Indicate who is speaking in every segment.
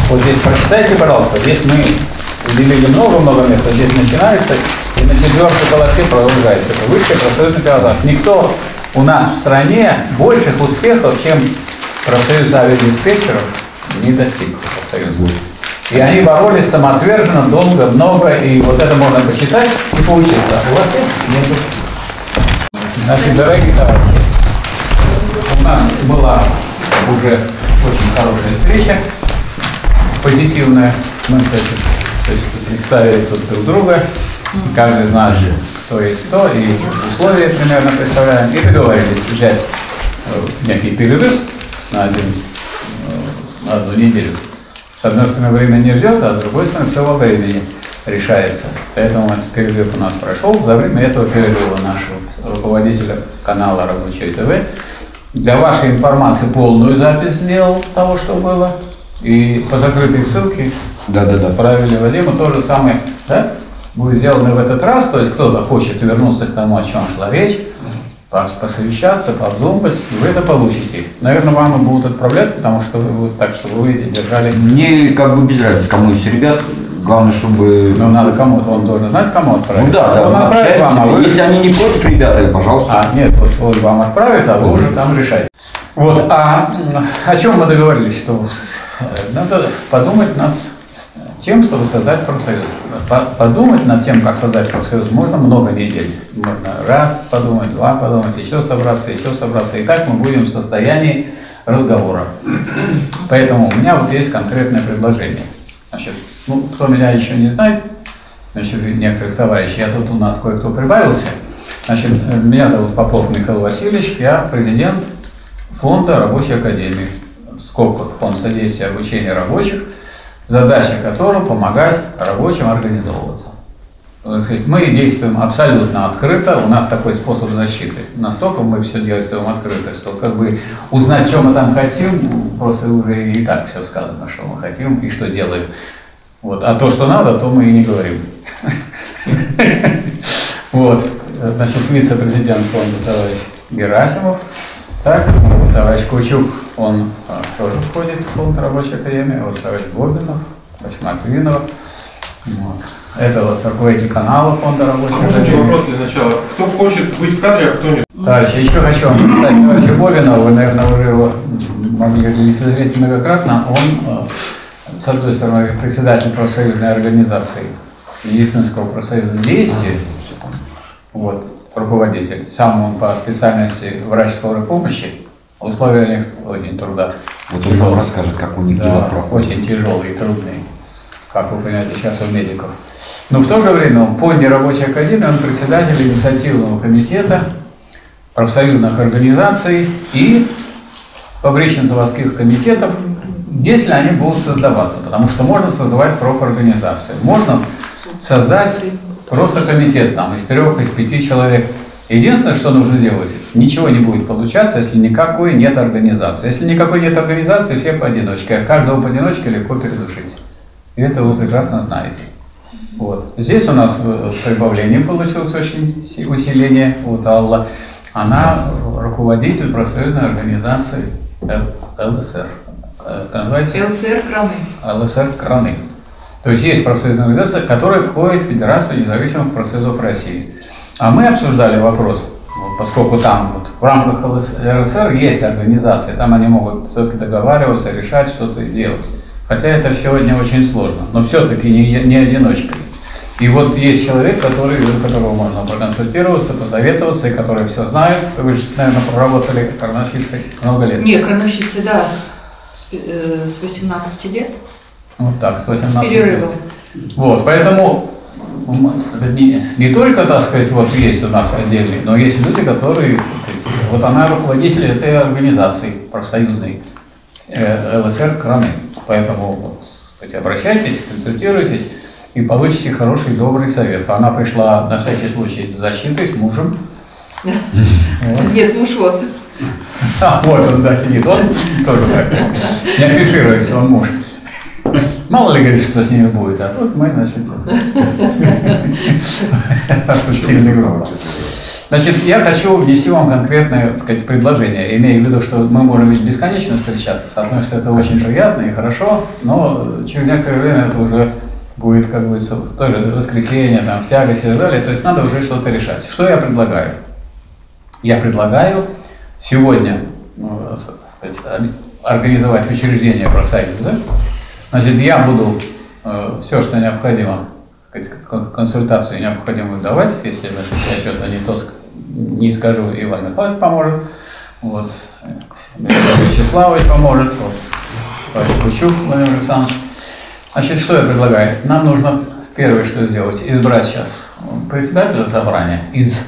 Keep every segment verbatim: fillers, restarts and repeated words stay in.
Speaker 1: Вот здесь прочитайте, пожалуйста, здесь мы уделили много-много места, здесь начинается и на четвертой полосе продолжается. Это высший профсоюзный пилотаж. Никто у нас в стране больших успехов, чем профсоюз авиадиспетчеров, не достиг профсоюза. И они боролись самоотверженно, долго, много, и вот это можно почитать и поучиться. У вас есть? Нет. Значит, дорогие товарищи, у нас была уже очень хорошая встреча, позитивная. Мы, кстати, то есть представили тут друг друга, каждый знает, кто есть кто, и условия примерно представляем, и договорились взять некий перерыв на, один, на одну неделю. С одной стороны, время не ждет, а с другой стороны, все во времени решается. Поэтому этот перерыв у нас прошел. За время этого перерыва нашего руководителя канала Рабочее ТВ для вашей информации полную запись сделал того, что было. И по закрытой ссылке
Speaker 2: да, да, да.
Speaker 1: отправили Вадиму то же самое. Да? Будет сделано в этот раз. То есть кто-то хочет вернуться к тому, о чем шла речь, посовещаться, подумать, и вы это получите. Наверное, вам будут отправлять, потому что вы так, чтобы вы держали.
Speaker 2: Мне как бы без разницы, кому из ребят, главное, чтобы.
Speaker 1: Ну, надо кому-то, он должен знать, кому отправить.
Speaker 2: Ну да, да,
Speaker 1: он отправит вам, а вы...
Speaker 2: Если они не против, ребята, пожалуйста.
Speaker 1: А, нет, вот он вам отправит, а вы уже там решаете. Вот, а о чем мы договорились, что надо подумать над тем, чтобы создать профсоюз. Подумать над тем, как создать профсоюз, можно много недель. Можно раз подумать, два подумать, еще собраться, еще собраться. И так мы будем в состоянии разговора. Поэтому у меня вот есть конкретное предложение. Значит, ну, кто меня еще не знает, значит, некоторых товарищей, я тут у нас кое-кто прибавился. Значит, меня зовут Попов Михаил Васильевич, я президент фонда Рабочей академии. В скобках фонд содействия обучения рабочих, задача которого помогать рабочим организовываться. Мы действуем абсолютно открыто, у нас такой способ защиты. Настолько мы все действуем открыто, что как бы узнать, что мы там хотим, просто уже и так все сказано, что мы хотим и что делаем. Вот. А то, что надо, то мы и не говорим. Вот. Значит, вице-президент фонда товарищ Герасимов. Так, товарищ Кучук, он а, тоже входит в фонд Рабочей академии, вот товарищ Бобинов, товарищ Матвинов. Вот. Это вот руководитель канала фонда Рабочей академии.
Speaker 3: Вопрос для начала. Кто хочет быть в кадре, а кто нет?
Speaker 1: Товарищ, еще хочу вам представить товарища Бобинова, вы, наверное, уже его могли лицезреть многократно. Он, с одной стороны, председатель профсоюзной организации медицинского профсоюза «Вести», вот, руководитель. Сам он по специальности врач скорой помощи. Условия у них очень труда.
Speaker 2: Вот он вам расскажет, как у них дела
Speaker 1: да,
Speaker 2: проходят.
Speaker 1: Очень тяжелые и трудные, как вы понимаете, сейчас у медиков. Но в то же время в фонде Рабочей академии он председатель инициативного комитета профсоюзных организаций и фабрично-заводских комитетов, если они будут создаваться. Потому что можно создавать профорганизацию. Можно создать просто комитет там из трех, из пяти человек. Единственное, что нужно делать, ничего не будет получаться, если никакой нет организации. Если никакой нет организации, все поодиночке. А каждого поодиночке легко передушить. И это вы прекрасно знаете. Вот. Здесь у нас прибавление получилось, очень усиление. Вот Алла. Она руководитель профсоюзной организации ЛСР. Это называется?
Speaker 4: ЛСР Краны.
Speaker 1: ЛСР Краны. То есть есть профсоюзная организация, которая входит в Федерацию независимых профсоюзов России. А мы обсуждали вопрос, вот, поскольку там вот, в рамках ЛСР есть организации, там они могут все-таки договариваться, решать что-то и делать. Хотя это сегодня очень сложно, но все-таки не, не одиночка. И вот есть человек, который, у которого можно проконсультироваться, посоветоваться, и который все знает. Вы же, наверное, проработали крановщицей много лет.
Speaker 4: Не, крановщицы, да, с, э, с восемнадцати лет.
Speaker 1: Вот так, с восемнадцати
Speaker 4: С перерывом.
Speaker 1: лет. Вот, поэтому не, не только, так сказать, вот есть у нас отдельные, но есть люди, которые, вот она руководитель этой организации профсоюзной э, ЛСР Краны. Поэтому, вот, кстати, обращайтесь, консультируйтесь и получите хороший, добрый совет. Она пришла на всякий случай с защитой, с мужем.
Speaker 4: Нет, муж вот.
Speaker 1: А, вот он, да, сидит. Он тоже так, не афишируется, он муж. Мало ли, говорит, что с ними будет, а тут мы, значит, сильный группа. Значит, я хочу внести вам конкретное, так сказать, предложение. Имею в виду, что мы можем ведь бесконечно встречаться. С одной стороны, это очень приятно и хорошо, но через некоторое время это уже будет, как бы, тоже воскресенье, там, в тягость и так далее. То есть надо уже что-то решать. Что я предлагаю? Я предлагаю сегодня, ну, так сказать, организовать учреждение профсоюза. Значит, я буду э, все, что необходимо, так сказать, консультацию необходимо давать. Если значит, я что-то не то не скажу, Иван Михайлович поможет. Вот, Вячеславович поможет. Вот, товарищ Кучук Владимир Александрович. Значит, что я предлагаю? Нам нужно первое, что сделать, избрать сейчас председателя собрания из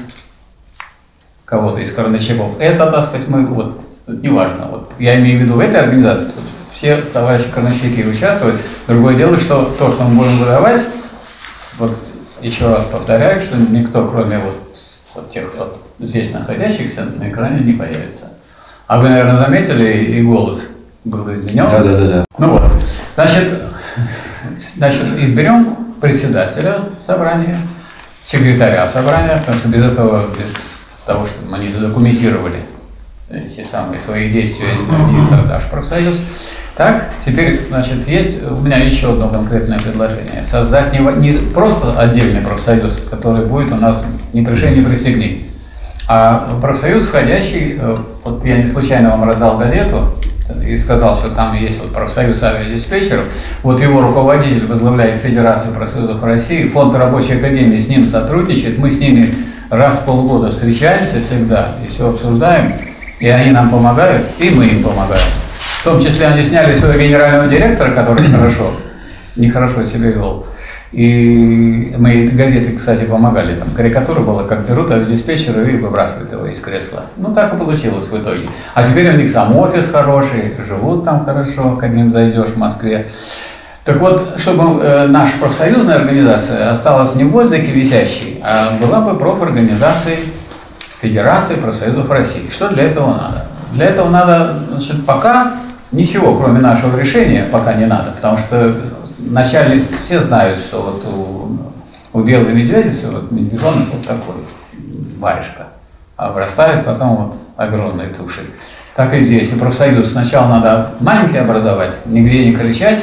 Speaker 1: кого-то из Карначевов. Это, так сказать, мы, вот, неважно, вот, я имею в виду в этой организации, тут все товарищи Карначевики участвуют. Другое дело, что то, что мы будем выдавать, вот, еще раз повторяю, что никто, кроме вот, вот тех вот здесь находящихся, на экране не появится. А вы, наверное, заметили, и голос был изменен.
Speaker 2: Да, да, да, да.
Speaker 1: Ну вот, значит, значит, изберем председателя собрания, секретаря собрания, потому что без этого, без того, чтобы они задокументировали эти самые свои действия, не создашь профсоюз. Так, теперь, значит, есть у меня еще одно конкретное предложение. Создать не, не просто отдельный профсоюз, который будет у нас ни пришей, ни присягни, а профсоюз, входящий, вот я не случайно вам раздал газету и сказал, что там есть вот профсоюз авиадиспетчеров, вот его руководитель возглавляет Федерацию профсоюзов России, фонд рабочей академии с ним сотрудничает, мы с ними раз в полгода встречаемся всегда и все обсуждаем, и они нам помогают, и мы им помогаем. В том числе они сняли своего генерального директора, который хорошо, нехорошо себя вел. И мы газеты, кстати, помогали. Там карикатура была, как берут авиадиспетчера и выбрасывают его из кресла. Ну, так и получилось в итоге. А теперь у них там офис хороший, живут там хорошо, как ним зайдешь в Москве. Так вот, чтобы э, наша профсоюзная организация осталась не в воздухе висящей, а была бы профорганизацией Федерации профсоюзов России. Что для этого надо? Для этого надо, значит, пока ничего, кроме нашего решения, пока не надо, потому что вначале все знают, что вот у, у белой медведицы вот медвежонок вот такой, варежка, а вырастают потом вот огромные туши. Так и здесь. И профсоюз сначала надо маленький образовать, нигде не кричать,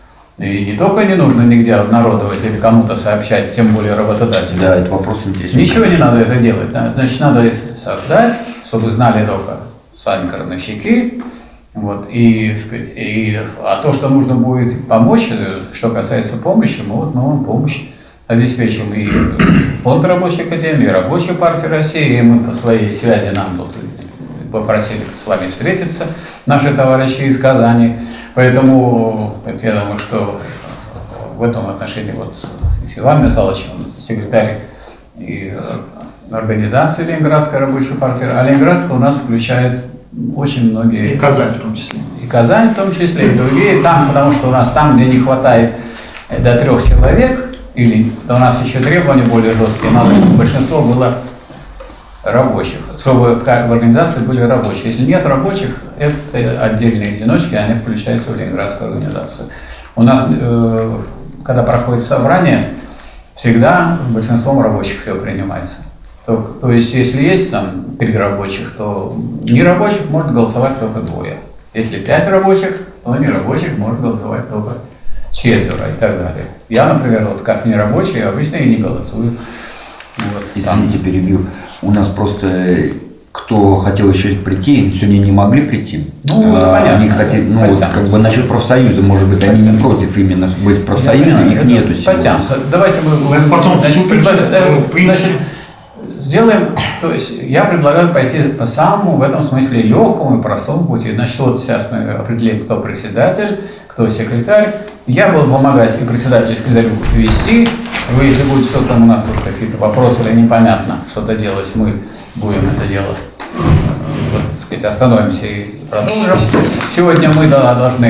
Speaker 1: и не только не нужно нигде обнародовать или кому-то сообщать, тем более работодателю.
Speaker 2: Да, это вопрос интересный.
Speaker 1: Ничего не надо это делать. Да? Значит, надо создать, чтобы знали только сами крановщики. Вот, и, и, а то, что нужно будет помочь, что касается помощи, мы вот мы вам помощь обеспечим. И фонд рабочей академии, и Рабочая партия России, и мы по своей связи нам тут попросили с вами встретиться, наши товарищи из Казани. Поэтому я думаю, что в этом отношении вот Иван Михайлович, секретарь и организации Ленинградской рабочей партии, а Ленинградская у нас включает очень многие...
Speaker 5: И Казань в том числе.
Speaker 1: И Казань в том числе, и другие там, потому что у нас там, где не хватает до трех человек, или у нас еще требования более жесткие, надо, чтобы большинство было рабочих, чтобы в организации были рабочие. Если нет рабочих, это отдельные одиночки, они включаются в Ленинградскую организацию. У нас, э, когда проходит собрание, всегда большинством рабочих все принимается. То, то есть, если есть там три рабочих, то не рабочих может голосовать только двое. Если пять рабочих, то не рабочих может голосовать только четверо и так далее. Я, например, вот как не рабочий, обычно и не голосую. Вот,
Speaker 2: извините, перебью. У нас просто кто хотел еще прийти, сегодня не могли прийти.
Speaker 1: Ну, это понятно.
Speaker 2: Они хотели, ну, вот, как бы насчет профсоюза, может быть, они не против именно быть профсоюзом, их нету сегодня.
Speaker 1: Давайте мы
Speaker 5: потом
Speaker 1: значит, значит, сделаем, то есть я предлагаю пойти по самому в этом смысле легкому и простому пути. Значит, вот сейчас мы определим, кто председатель, кто секретарь. Я буду помогать и председателю, и секретарю вести. Вы, если будет что-то у нас тут какие-то вопросы или непонятно что-то делать, мы будем это делать. Вот, так сказать, остановимся и продолжим. Сегодня мы да, должны,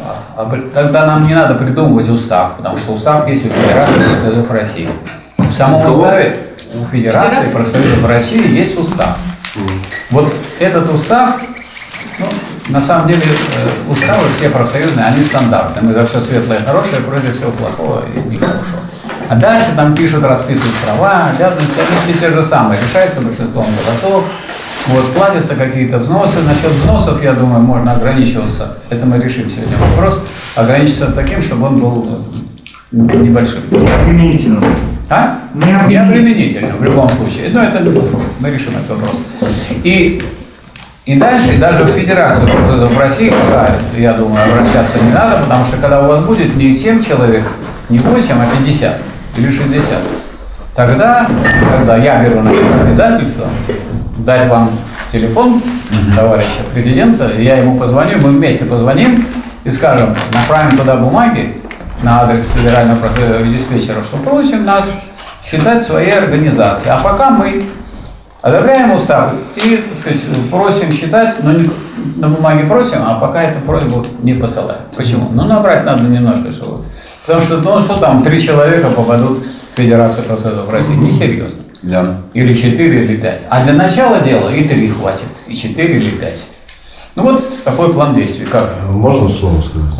Speaker 1: тогда нам не надо придумывать устав, потому что устав есть у Федерации профсоюзов России. В самом уставе у Федерации профсоюзов России есть устав. Вот этот устав, ну, на самом деле, уставы все профсоюзные, они стандартные. Мы за все светлое и хорошее, против всего плохого и нехорошего. А дальше там пишут, расписывают права, обязанности, они все те же самые, решается большинством голосов. Вот, платятся какие-то взносы. Насчет взносов, я думаю, можно ограничиваться. Это мы решим сегодня вопрос. Ограничиться таким, чтобы он был небольшим.
Speaker 5: Обременительным.
Speaker 1: А? Не обременительным в любом случае. Но это мы решим этот вопрос. И, и дальше, и даже в Федерацию в России, пока, я думаю, обращаться не надо, потому что когда у вас будет не семь человек, не восемь, а пятьдесят или шестьдесят, тогда, когда я беру на себя обязательство дать вам телефон товарища президента, я ему позвоню, мы вместе позвоним и скажем, направим туда бумаги на адрес федерального диспетчера, что просим нас считать своей организацией. А пока мы одобряем устав и, так сказать, просим считать, но не, на бумаге просим, а пока эту просьбу не посылаем. Почему? Ну, набрать надо немножко, чтобы... Потому что, ну, что там, три человека попадут в Федерацию процессов в России. Несерьезно.
Speaker 2: Да.
Speaker 1: Или четыре, или пять. А для начала дела и три хватит, и четыре, или пять. Ну вот такой план действий. Как?
Speaker 6: Можно слово сказать?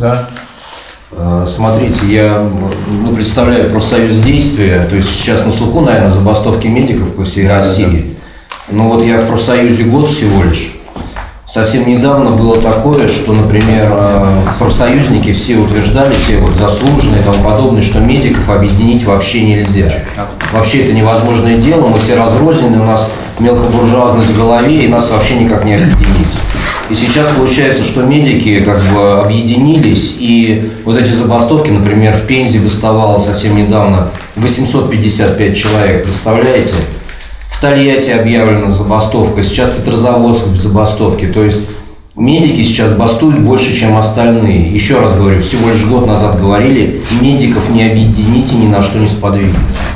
Speaker 1: Да.
Speaker 6: Смотрите, я ну, представляю профсоюз действия, то есть сейчас на слуху, наверное, забастовки медиков по всей да, России. Да. Но вот я в профсоюзе год всего лишь. Совсем недавно было такое, что, например, профсоюзники все утверждали, все вот заслуженные и тому подобное, что медиков объединить вообще нельзя. Вообще это невозможное дело, мы все разрознены, у нас мелкобуржуазность в голове, и нас вообще никак не объединить. И сейчас получается, что медики как бы объединились, и вот эти забастовки, например, в Пензе бастовало совсем недавно восемьсот пятьдесят пять человек, представляете? В Тольятти объявлена забастовка, сейчас Петрозаводск в забастовке. То есть медики сейчас бастуют больше, чем остальные. Еще раз говорю, всего лишь год назад говорили, медиков не объедините, ни на что не сподвигнуть.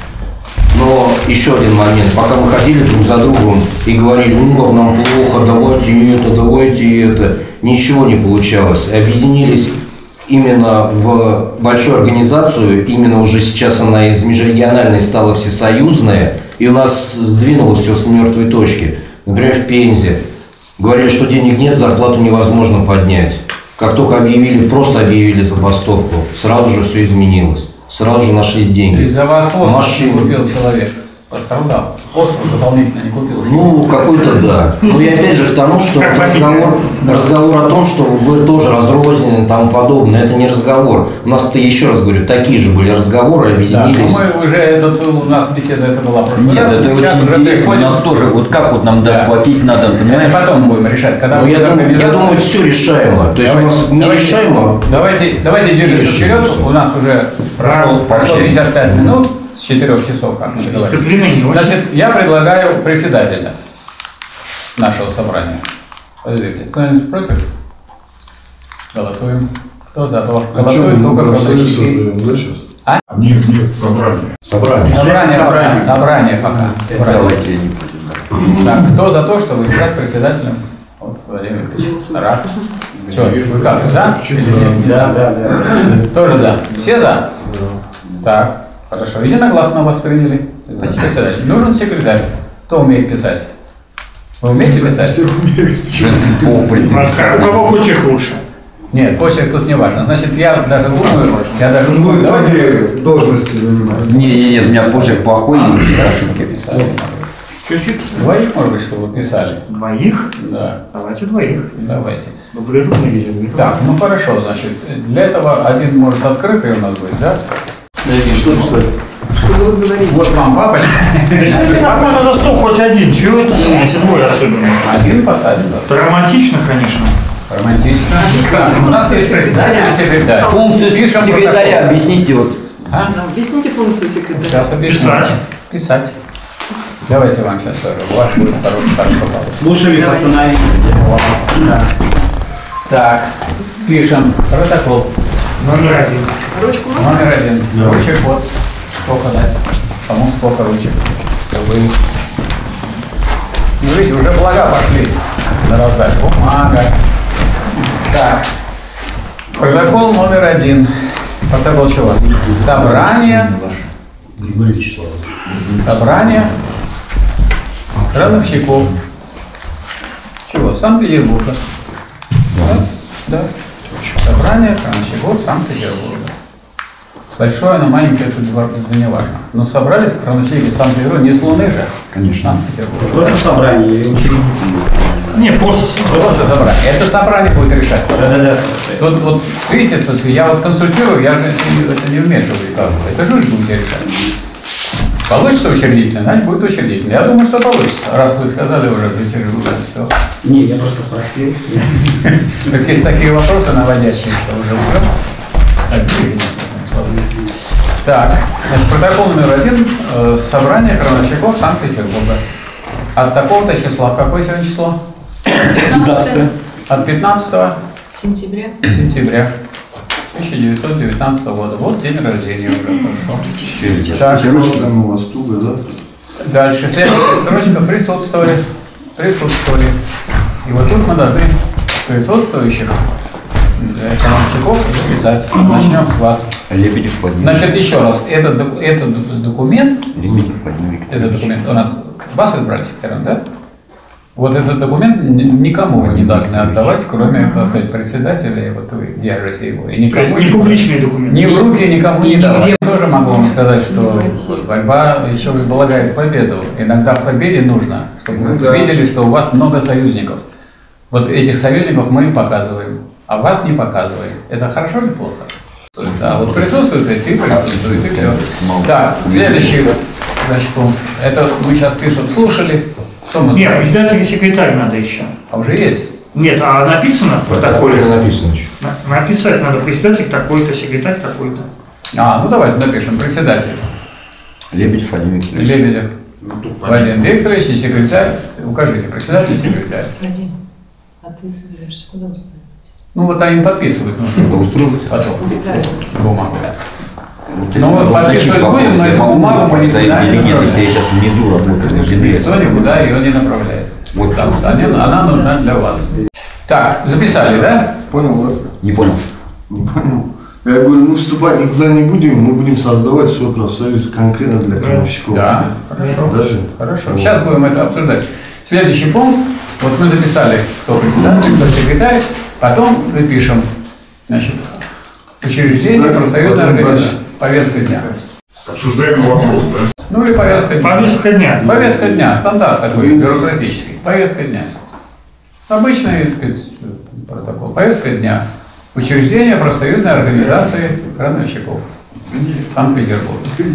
Speaker 6: Но еще один момент, пока мы ходили друг за другом и говорили, ну как нам плохо, давайте это, давайте это, ничего не получалось. Объединились именно в большую организацию, именно уже сейчас она из межрегиональной стала всесоюзная, и у нас сдвинулось все с мертвой точки. Например, в Пензе говорили, что денег нет, зарплату невозможно поднять. Как только объявили, просто объявили забастовку, сразу же все изменилось. Сразу же нашлись деньги.
Speaker 1: Из-за вас
Speaker 6: Машин...
Speaker 1: купил человек. Пострадал. Остров дополнительно не купил.
Speaker 6: Ну, какой-то да. Ну, и опять же к тому, что разговор, разговор о том, что вы тоже разрознены и тому подобное, это не разговор. У нас-то, еще раз говорю, такие же были разговоры, объединились.
Speaker 1: Да, мы уже, этот, у нас беседа это была прошлый
Speaker 2: Нет,
Speaker 1: раз.
Speaker 2: это очень интересно. У нас тоже, вот как вот нам даст
Speaker 1: да.
Speaker 2: платить надо, понимаешь?
Speaker 1: Это потом будем решать. Когда
Speaker 6: ну, я, думаю,
Speaker 1: организация...
Speaker 6: я думаю, все решаемо. То есть
Speaker 1: давайте,
Speaker 6: у нас не
Speaker 1: давайте,
Speaker 6: решаемо.
Speaker 1: Давайте, давайте двигаться вперед. У нас уже прошло, прошло пятьдесят пять минут. С четырех часов, как мы договорились. Значит, я предлагаю председателя нашего собрания. Подождите, кто-нибудь против? Голосуем. Кто за то? Голосует только кроме А?
Speaker 7: Нет, нет, собрание.
Speaker 6: Собрание.
Speaker 1: Собрание, собрание, собрание пока.
Speaker 2: Давайте.
Speaker 1: Так, кто за то, чтобы избрать председателем? Вот, Владимир Викторович. Раз. Что, вы как, за? Или нет? Да, да, да. Тоже за. Все за? Так. Хорошо, единогласно вас приняли. Спасибо. Нужен секретарь. Кто умеет писать? Вы умеете писать?
Speaker 7: Все умеют.
Speaker 5: У кого почерк лучше?
Speaker 1: Нет, почерк тут не важно. Значит, я даже думаю, я даже
Speaker 7: Он
Speaker 1: думаю,
Speaker 7: будет
Speaker 1: давайте...
Speaker 7: две должности занимать.
Speaker 2: Не, не, нет, у меня почерк плохой, и ошибки.
Speaker 1: Писали.
Speaker 5: Чуть-чуть.
Speaker 1: Двоих, может быть, что вы писали?
Speaker 5: Двоих?
Speaker 1: Да.
Speaker 5: Давайте двоих.
Speaker 1: Давайте.
Speaker 5: Доброрудный язык.
Speaker 1: Так, ну хорошо, значит, для этого один может открытый у нас быть, да?
Speaker 6: Что писать?
Speaker 4: Что будут говорить?
Speaker 1: Вот вам папочка.
Speaker 5: Да сядьте нормально за стол хоть один. Чего это самое, двое особенно?
Speaker 1: Один посадит нас.
Speaker 5: Это романтично, конечно.
Speaker 1: Романтично. Так, у нас есть председатель и секретарь.
Speaker 2: Функцию
Speaker 1: Пишем
Speaker 2: секретаря
Speaker 1: протокол.
Speaker 2: объясните вот.
Speaker 1: А?
Speaker 4: Да, объясните функцию секретаря.
Speaker 1: Сейчас объясню.
Speaker 5: Писать.
Speaker 1: Писать. Давайте вам сейчас тоже. У вас будет второй протокол.
Speaker 8: Слушали постановление.
Speaker 1: Да. Так, пишем протокол.
Speaker 5: Номер один.
Speaker 4: Ручку можно?
Speaker 1: Номер один.
Speaker 7: Да.
Speaker 1: Ручек вот. Сколько дать? Кому сколько ручек? Вы. Ну, видите, уже блага пошли на раздачу. Бумага. Так. Протокол номер один. Протокол чего? Собрание. Собрание крановщиков. Чего? Санкт-Петербурга. Да? Да. Собрание крановщиков Санкт-Петербурга. Большое, но маленькое, это это не важно. Но собрались крановщики Санкт-Петербурга, не с Луны же.
Speaker 2: Конечно.
Speaker 1: Санкт-Петербург.
Speaker 5: Просто собрание или учредительное? Не, просто собрание.
Speaker 1: Просто собрание. Это собрание будет решать.
Speaker 5: Да-да-да.
Speaker 1: Тут вот, видите, тут я вот консультирую, я же это не вмешиваюсь, как бы. Это же вы будете решать. Получится учредительное, значит будет учредительное. Я думаю, что получится, раз вы сказали уже, зачережу, все.
Speaker 5: Не, я просто спросил.
Speaker 1: Так есть такие вопросы наводящие, что уже все. Так, так, значит, протокол номер один. Э, собрание крановщиков Санкт-Петербурга. От такого-то числа. Какое сегодня число?
Speaker 4: пятнадцатое
Speaker 1: От пятнадцатого
Speaker 4: сентября.
Speaker 1: сенября тысяча девятьсот девятнадцатого года. Вот день рождения уже. Хорошо. Так,
Speaker 7: Там у вас туго, да?
Speaker 1: дальше. Следующая строчка. Присутствовали. Присутствовали. И вот тут мы должны присутствующих крановщиков записать. Начнем с вас.
Speaker 2: Лебедев Владимир.
Speaker 1: Значит, еще раз. Этот, доку- этот документ,
Speaker 2: Лебедев Владимир Викторович.
Speaker 1: этот документ у нас вас избрали секретарем, да? Вот этот документ н- никому вы не должны отдавать, кроме, так сказать, председателя, и вот вы держите его. И никому
Speaker 5: Не публичный документ.
Speaker 1: ни в руки никому не
Speaker 5: Нигде.
Speaker 1: давать. Я тоже могу вам сказать, что вот борьба еще возлагает победу. Иногда в победе нужно, чтобы
Speaker 7: Ну
Speaker 1: вы
Speaker 7: да.
Speaker 1: видели, что у вас много союзников. Вот этих союзников мы им показываем, а вас не показываем. Это хорошо или плохо? Да, вот присутствует, и ты присутствует, и все. Так, следующий, значит, пункт. Это мы сейчас пишем, слушали. Что мы
Speaker 5: Нет,
Speaker 1: знаем?
Speaker 5: председатель и секретарь надо еще.
Speaker 1: А уже есть?
Speaker 5: Нет, а написано в
Speaker 6: В протоколе
Speaker 5: протоколе?
Speaker 6: написано еще.
Speaker 5: На- Написать надо председатель такой-то, секретарь такой-то.
Speaker 1: А, ну давайте напишем. Председатель
Speaker 2: Лебедев Владимир Викторович.
Speaker 1: Лебедев Владимир Викторович и секретарь. Укажите, председатель и секретарь.
Speaker 4: Вадим, а ты собираешься куда устраиваться?
Speaker 1: Ну вот они подписывают нужно.
Speaker 2: Устроился.
Speaker 1: Потом.
Speaker 4: Устраиваться.
Speaker 1: Бумагу.
Speaker 2: Вот
Speaker 1: Ну,
Speaker 2: это
Speaker 1: мы
Speaker 2: вот
Speaker 1: подписывать
Speaker 2: такие
Speaker 1: будем,
Speaker 2: вопросы.
Speaker 1: но эту
Speaker 2: Могу
Speaker 1: бумагу мы не
Speaker 2: поставить
Speaker 1: знаем,
Speaker 2: или нет,
Speaker 1: направляем.
Speaker 2: если я сейчас внизу работаю на земле.
Speaker 1: Никто никуда ее не направляет.
Speaker 2: Вот
Speaker 1: Потому
Speaker 2: что.
Speaker 1: что они- она нужна для вас. Так, записали, да?
Speaker 7: Понял, да?
Speaker 2: Не понял.
Speaker 7: Не понял. Я говорю, мы вступать никуда не будем, мы будем создавать свой профсоюз конкретно для крановщиков.
Speaker 1: Да, хорошо.
Speaker 7: Даже?
Speaker 1: Хорошо.
Speaker 7: Вот.
Speaker 1: Сейчас будем это обсуждать. Следующий пункт. Вот мы записали, кто председатель, кто секретарь. Потом мы пишем, значит, учреждение
Speaker 7: Председатель,
Speaker 1: профсоюзной
Speaker 7: потом
Speaker 1: организации.
Speaker 7: дальше.
Speaker 1: Повестка дня.
Speaker 7: Обсуждаемый вопрос, да?
Speaker 1: Ну или повестка дня.
Speaker 5: Повестка дня.
Speaker 1: Повестка дня. Стандарт такой бюрократический. Повестка дня. Обычный, так сказать, протокол. Повестка дня. Учреждение профсоюзной организации крановщиков. Санкт-Петербург.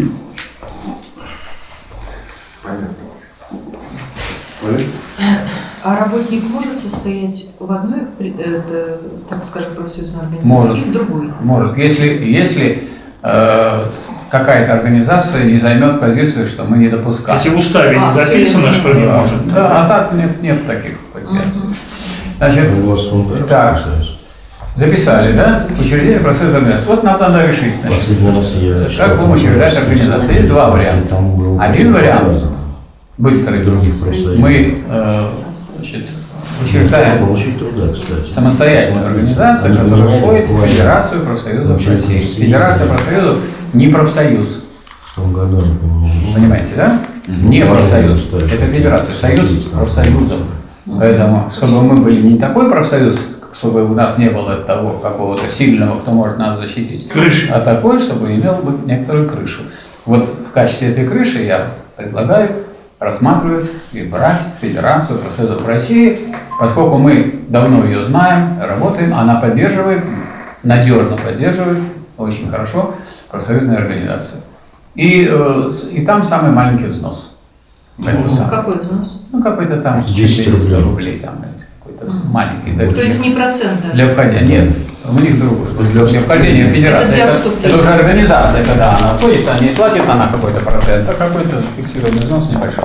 Speaker 4: А работник может состоять в одной, при- это, так скажем, профсоюзной организации
Speaker 1: Может.
Speaker 4: и в другой?
Speaker 1: Может. Если, если э, с- какая-то организация не займет позицию, что мы не допускаем.
Speaker 5: Если в уставе
Speaker 4: А,
Speaker 5: не записано,
Speaker 4: все,
Speaker 5: что не
Speaker 1: Да,
Speaker 5: может.
Speaker 1: да, а так нет, нет таких позиций.
Speaker 4: Мгм.
Speaker 1: Значит,
Speaker 6: У вас он тоже
Speaker 1: так,
Speaker 6: профсоюз?
Speaker 1: записали, да? Учреждение профсоюзной организации. Вот нам надо решить, значит,
Speaker 6: Последний раз я
Speaker 1: как будем учреждать организацию. Есть два варианта.
Speaker 6: Там был
Speaker 1: Один вариант, быстрый,
Speaker 6: других профсоюзов.
Speaker 1: мы э, значит, учреждаем
Speaker 6: Получить труда, кстати.
Speaker 1: самостоятельную организацию,
Speaker 6: Они
Speaker 1: которая
Speaker 6: поменяли
Speaker 1: входит в
Speaker 6: буквально
Speaker 1: Федерацию профсоюзов
Speaker 6: Получается,
Speaker 1: России.
Speaker 6: свидетель.
Speaker 1: Федерация профсоюзов не профсоюз,
Speaker 6: В том году они поменяли.
Speaker 1: понимаете, да? Не профсоюз,
Speaker 6: История.
Speaker 1: это Федерация, союз профсоюзов. Поэтому, чтобы мы были не такой профсоюз, чтобы у нас не было того какого-то сильного, кто может нас защитить,
Speaker 5: Крыши.
Speaker 1: а такой, чтобы имел бы некоторую крышу. Вот в качестве этой крыши я вот предлагаю рассматривать и брать Федерацию профсоюзов России, поскольку мы давно ее знаем, работаем, она поддерживает, надежно поддерживает, очень хорошо, профсоюзную организацию. И, э, с- и там самый маленький взнос. в эту самую.
Speaker 4: Какой взнос?
Speaker 1: Ну, какой-то там
Speaker 6: десять
Speaker 1: чуть ли не сто
Speaker 6: рублей.
Speaker 1: рублей, там, или какой-то маленький. да,
Speaker 4: То есть не процент даже?
Speaker 1: для входя, нет, у них другой. Вот для, для вхождения в федерацию.
Speaker 4: Это для
Speaker 1: Это,
Speaker 4: вступления.
Speaker 1: это уже организация, когда она входит, а не платит она какой-то процент, а какой-то фиксированный взнос небольшой.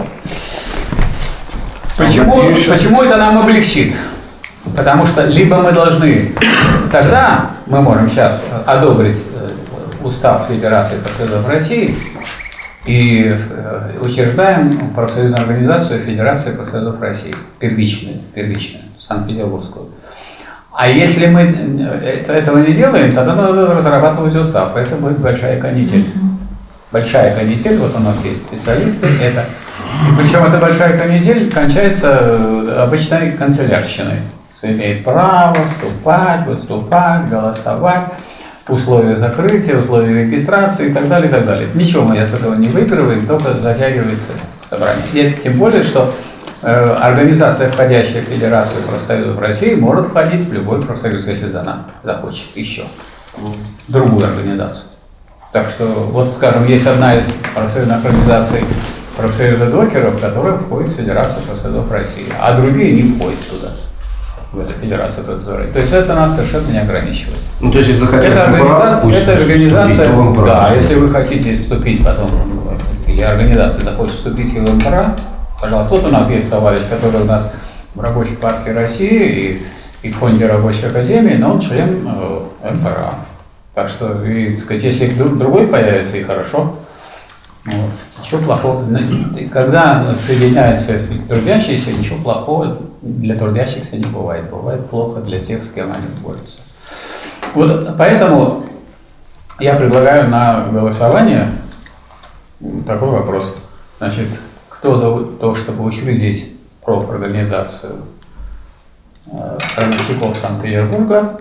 Speaker 1: Почему, почему это нам облегчит? Потому что либо мы должны, тогда мы можем сейчас одобрить э, устав Федерации профсоюзов России и э, учреждаем профсоюзную организацию Федерации профсоюзов России, первичную, первичную, Санкт-Петербургскую. А если мы это- этого не делаем, тогда надо разрабатывать устав. Это будет большая канитель. Большая канитель, вот у нас есть специалисты, это. Причем эта большая канитель кончается э, обычной канцелярщиной. Что имеет право вступать, выступать, голосовать. условия закрытия, условия регистрации и так далее, и так далее. Ничего мы от этого не выигрываем, только затягивается собрание. И тем более, что э, организация, входящая в Федерацию профсоюзов России, может входить в любой профсоюз, если она захочет еще в другую организацию. Так что, вот, скажем, есть одна из профсоюзных организаций профсоюза докеров, которая входит в Федерацию профсоюзов России, а другие не входят туда, в эту Федерацию профсоюзов России. То есть это нас совершенно не ограничивает.
Speaker 6: Ну, то есть, если захотят
Speaker 1: Это организация,
Speaker 6: пусть
Speaker 1: это организация,
Speaker 6: вступить, то в МПРА.
Speaker 1: да, если вы хотите вступить потом, или организация захочет вступить в МПРА, пожалуйста. Вот у нас есть товарищ, который у нас в Рабочей партии России и, и в фонде Рабочей академии, но он член э, МПРА. Так что, и, так сказать, если другой появится, и хорошо. Вот. Ничего плохого. Когда соединяются трудящиеся, ничего плохого для трудящихся не бывает. Бывает плохо для тех, с кем они борются. Вот поэтому я предлагаю на голосование такой вопрос. Значит, кто за то, чтобы учредить профорганизацию крановщиков Санкт-Петербурга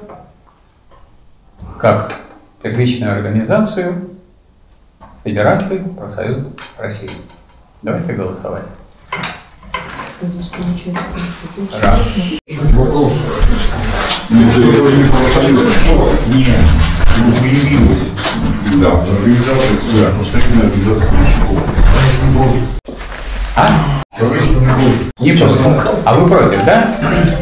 Speaker 1: как первичную организацию Федерации профсоюзов России? Давайте голосовать. Раз.
Speaker 8: Вопрос. Нет, не появилась. Да, организация, да, профсоюзная организация крановщиков. Конечно, не против.
Speaker 1: А?
Speaker 8: Конечно, не против.
Speaker 1: Не против. А вы против, да?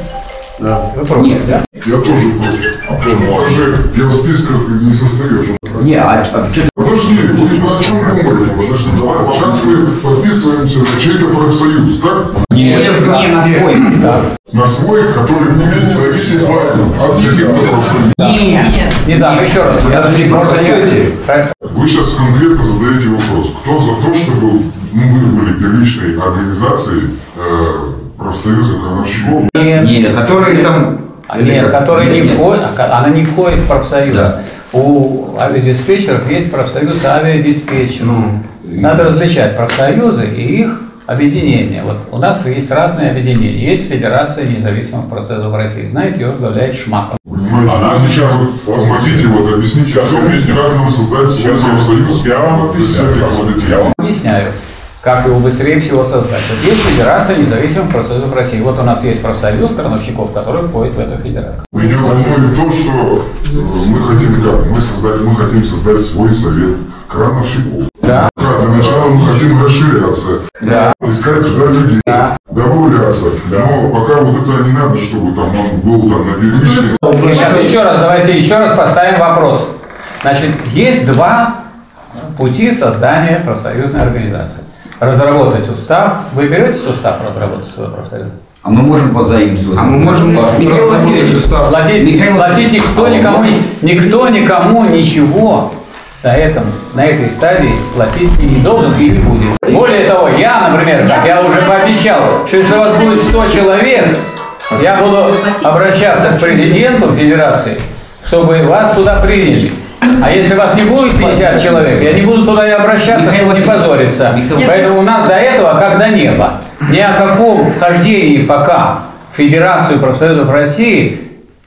Speaker 7: Да.
Speaker 1: Вы против, да?
Speaker 8: Я тоже против. Тоже, я в списках не состою.
Speaker 2: Не, а, а что?
Speaker 8: Подожди, вы о чем думаете? Подожди, сейчас мы подписываемся на чей-то профсоюз, так?
Speaker 1: Нет,
Speaker 2: не на свой.
Speaker 1: Да.
Speaker 8: На свой, который не имеет зависеть от каких-то профсоюзов.
Speaker 1: Нет. Не дам, еще раз.
Speaker 2: Подожди, профсоюз.
Speaker 8: Вы сейчас конкретно задаете вопрос. Кто за то, чтобы мы были первичной организацией э, профсоюза крановщиков?
Speaker 1: Нет.
Speaker 2: Нет, которые там...
Speaker 1: Нет, которая не входит, она не входит в профсоюз.
Speaker 2: Да.
Speaker 1: У авиадиспетчеров есть профсоюз авиадиспетчеров. Mm. Надо различать профсоюзы и их объединения. Вот у нас есть разные объединения. Есть Федерация независимых профсоюзов России. Знаете, ее возглавляет Шмаков.
Speaker 8: Понимаете, а сейчас вот помогите, вот объясните, как, как нам создать свой профсоюз.
Speaker 3: Я вам объясняю.
Speaker 1: Объясняю, как его быстрее всего создать. Вот есть Федерация независимых профсоюзов России. Вот у нас есть профсоюз крановщиков, который входит в эту федерацию.
Speaker 8: Меня волнует то, что мы хотим как? Мы, создать, мы хотим создать свой совет крановщиков.
Speaker 1: Да.
Speaker 8: Как? Для начала мы хотим расширяться,
Speaker 1: Да.
Speaker 8: искать туда людей,
Speaker 1: Да.
Speaker 8: добавляться. Да. Но пока вот это не надо, чтобы там он был там на первичке.
Speaker 1: Сейчас еще раз, давайте еще раз поставим вопрос. Значит, есть два пути создания профсоюзной организации. Разработать устав. Вы берете устав разработать свой профсоюз?
Speaker 2: А мы можем позаимствовать.
Speaker 6: А мы можем... Михаил Васильевич,
Speaker 1: Платить,
Speaker 6: Михаил
Speaker 1: платить никто никому, никто никому ничего на, этом, на этой стадии платить не должен и не будет. Более того, я, например, как я уже пообещал, что если у вас будет сто человек, я буду обращаться к президенту Федерации, чтобы вас туда приняли. А если вас не будет пятьдесят человек, я не буду туда и обращаться, чтобы не позориться. Поэтому у нас до этого как до неба. Ни о каком вхождении пока в Федерацию профсоюзов России,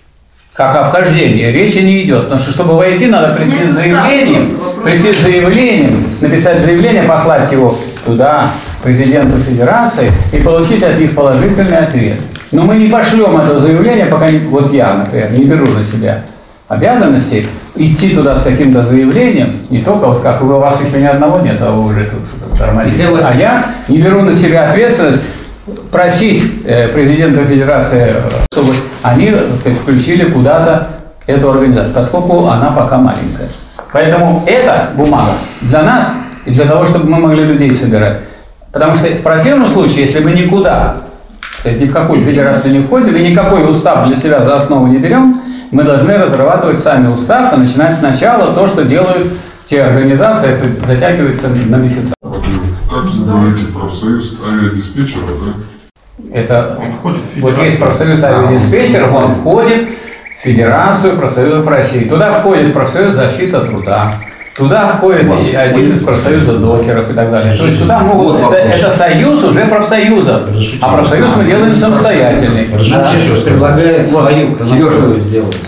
Speaker 1: как о вхождении, речи не идет. Потому что, чтобы войти, надо прийти с заявлением, прийти с заявлением, написать заявление, послать его туда, президенту Федерации, и получить от них положительный ответ. Но мы не пошлем это заявление, пока не, вот я, например, не беру на себя обязанности идти туда с каким-то заявлением, не только вот как вы, у вас еще ни одного нет, а вы уже тут нормально. А я не беру на себя ответственность просить э, президента Федерации, чтобы они, так сказать, включили куда-то эту организацию, поскольку она пока маленькая. Поэтому эта бумага для нас и для того, чтобы мы могли людей собирать. Потому что в противном случае, если мы никуда, то есть ни в какую федерацию не входим и никакой устав для себя за основу не берем, мы должны разрабатывать сами устав и начинать сначала то, что делают те организации, это затягивается на месяца.
Speaker 8: Как вы говорите, профсоюз авиадиспетчеров, да?
Speaker 1: Это
Speaker 3: Он входит в
Speaker 1: вот есть
Speaker 3: федерацию.
Speaker 1: профсоюз авиадиспетчеров, он входит в Федерацию профсоюзов России. Туда входит профсоюз защиты труда. Туда входит и один из профсоюза докеров и так далее. То есть туда могут... Это, это союз уже профсоюзов. А профсоюз мы делаем самостоятельный.
Speaker 6: Разрешите, что предлагает свою
Speaker 2: Сережа сделать. Ну,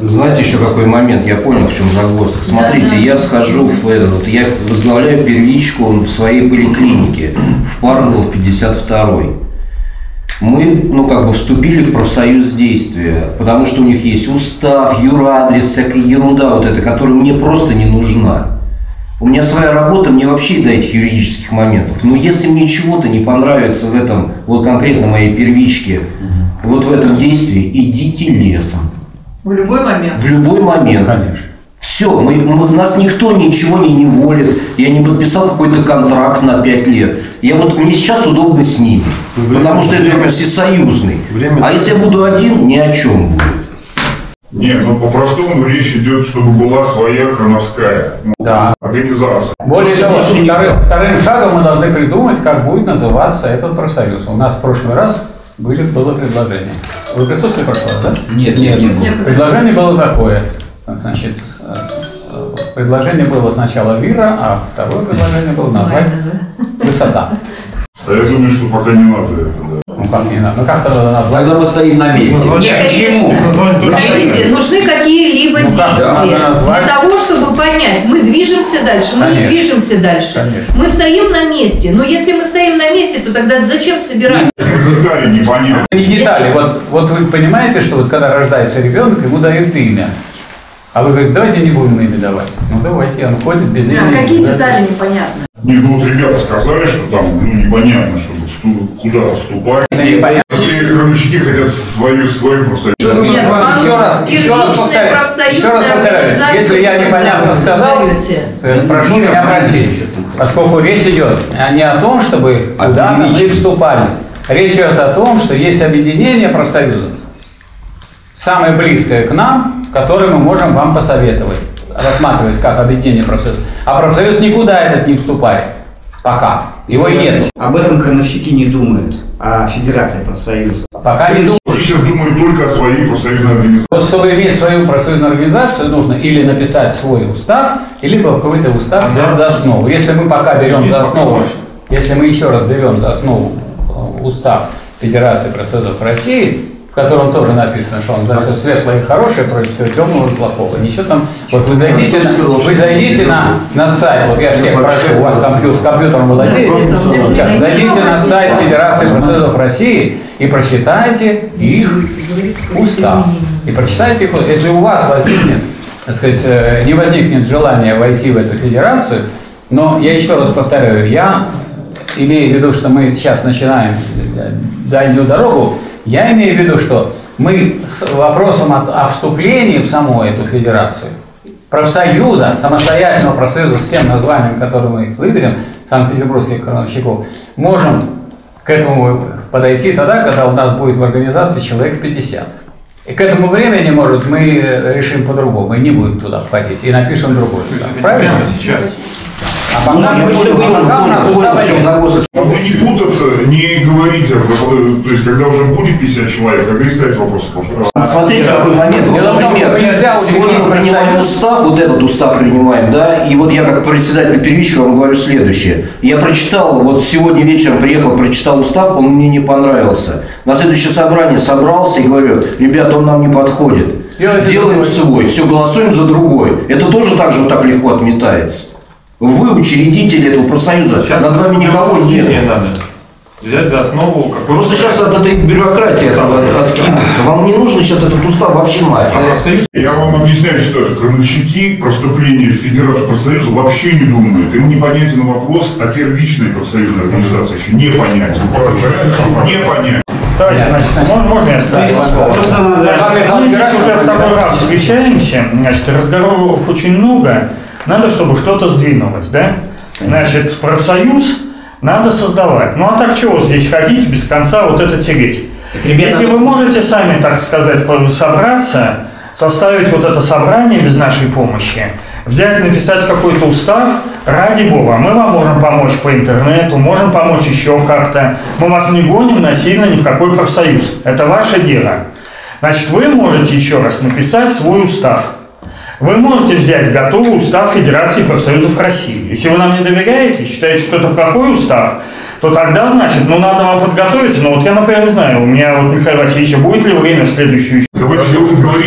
Speaker 6: Знаете еще какой момент? Я понял, в чем загвоздка. Смотрите, да, да. я схожу в этот, я возглавляю первичку в своей поликлинике в Парголов пятьдесят второй. Мы, ну, как бы вступили в профсоюз действия, потому что у них есть устав, юрадрес, всякая ерунда вот эта, которая мне просто не нужна. У меня своя работа, мне вообще до этих юридических моментов. Но если мне чего-то не понравится в этом, вот конкретно моей первичке, угу. вот в этом действии, идите лесом.
Speaker 4: В любой момент.
Speaker 6: В любой момент.
Speaker 1: Конечно.
Speaker 6: Все, мы, мы, нас никто ничего не неволит. Я не подписал какой-то контракт на пять лет. Я вот, мне сейчас удобно с ними, время, потому что время, это всесоюзный. Время, а если я буду один, ни о чем будет.
Speaker 8: Нет, ну по-простому речь идет, чтобы была своя крановская
Speaker 1: да.
Speaker 8: организация.
Speaker 1: Более того, вторым, вторым шагом мы должны придумать, как будет называться этот профсоюз. У нас в прошлый раз были, было предложение. Вы присутствовали в прошлый раз, да?
Speaker 2: Нет, нет, нет.
Speaker 1: нет. Предложение было такое. Значит, предложение было сначала Вира, а второе предложение было назвать Высота.
Speaker 8: А я думаю, что пока не надо это, да.
Speaker 1: Ну как не надо? Ну как тогда назвать?
Speaker 2: Тогда мы стоим на месте.
Speaker 4: Нет, почему? Смотрите, нужны какие-либо ну, действия для того, чтобы понять, мы движемся дальше, мы Конечно. не движемся дальше. Конечно. Мы стоим на месте. Но если мы стоим на месте, то тогда зачем собирать?
Speaker 8: Детали непонятно.
Speaker 1: Не детали.
Speaker 4: Если...
Speaker 1: Вот, вот вы понимаете, что вот когда рождается ребенок, ему дают имя. А вы говорите, давайте не будем имя давать. Ну давайте, он ходит без имени.
Speaker 4: А какие детали непонятны?
Speaker 8: Не, ну вот ребята сказали, что там ну, непонятно, чтобы куда вступать.
Speaker 1: Непонятно.
Speaker 8: Если крановщики хотят свою, свою профсоюз.
Speaker 1: Нет, еще раз, еще раз повторяю. Еще раз повторяю. Если я непонятно сказал, прошу меня простить. Поскольку речь идет не о том, чтобы куда мы вступали. Речь идет о том, что есть объединение профсоюзов, самое близкое к нам, которое мы можем вам посоветовать, рассматривать как объединение профсоюзов. А профсоюз никуда этот не вступает. Пока. Его и нет.
Speaker 9: Об этом крановщики не думают, а Федерация профсоюзов.
Speaker 1: Пока не думают.
Speaker 8: Вы сейчас думаете только о своей профсоюзной организации.
Speaker 1: Вот чтобы иметь свою профсоюзную организацию, нужно или написать свой устав, либо какой-то устав взять за основу. Если мы пока берем за основу, если мы еще раз берем за основу устав Федерации профсоюзов России, в котором тоже написано, что он за все светлое и хорошее, против всего темного и плохого. Ничего там. Вот вы зайдите, на, вы зайдите на, на сайт, вот я всех прошу, у вас компьютер, с компьютером владеете, сейчас, зайдите на сайт Федерации профсоюзов России и прочитайте их устав. И прочитайте их, если у вас возникнет, так сказать, не возникнет желания войти в эту федерацию, но я еще раз повторяю, я имею в виду, что мы сейчас начинаем дальнюю дорогу, я имею в виду, что мы с вопросом о, о вступлении в саму эту федерацию, профсоюза, самостоятельного профсоюза с тем названием, которое мы выберем, санкт-петербургских крановщиков, можем к этому подойти тогда, когда у нас будет в организации человек пятьдесят. И к этому времени, может, мы решим по-другому, мы не будем туда входить и напишем другой устав. Правильно?
Speaker 5: Сейчас.
Speaker 1: А пока, мы будем, пока у нас устава нет.
Speaker 8: Надо не путаться, не говорить, то есть когда уже будет пятьдесят человек, когда и ставить вопросы.
Speaker 6: Смотрите, какой момент. Например, сегодня мы принимаем устав, вот этот устав принимаем, да, и вот я как председатель первички вам говорю следующее. Я прочитал, вот сегодня вечером приехал, прочитал устав, он мне не понравился. На следующее собрание собрался и говорю, ребята, он нам не подходит. Делаем свой, все, голосуем за другой. Это тоже так же вот так легко отметается. Вы учредители этого профсоюза, сейчас над вами никого нет.
Speaker 5: Надо взять за основу. Как
Speaker 6: Просто сейчас от этой бюрократии откинуться. Вам не нужно сейчас этот устав вообще нафиг.
Speaker 8: Я вам объясняю ситуацию. Крановщики про вступление в Федерацию профсоюза вообще не думают. Им непонятен вопрос о первичной профсоюзной организации. Еще непонятен. Непонятен.
Speaker 5: Давайте, значит, можно, можно я скажу? Просто, значит, мы здесь уже второй раз встречаемся, значит, разговоров очень много. Надо, чтобы что-то сдвинулось, да? Значит, профсоюз надо создавать. Ну а так чего здесь ходить без конца вот это тереть? Если вы можете сами, так сказать, собраться, составить вот это собрание без нашей помощи, взять, написать какой-то устав, ради бога, мы вам можем помочь по интернету, можем помочь еще как-то. Мы вас не гоним насильно ни в какой профсоюз. Это ваше дело. Значит, вы можете еще раз написать свой устав. Вы можете взять готовый устав Федерации профсоюзов России. Если вы нам не доверяете, считаете, что это плохой устав, то тогда, значит, ну надо вам подготовиться. Но вот я, например, знаю, у меня вот Михаил Васильевич, будет ли время в следующую...
Speaker 8: Давайте говорить только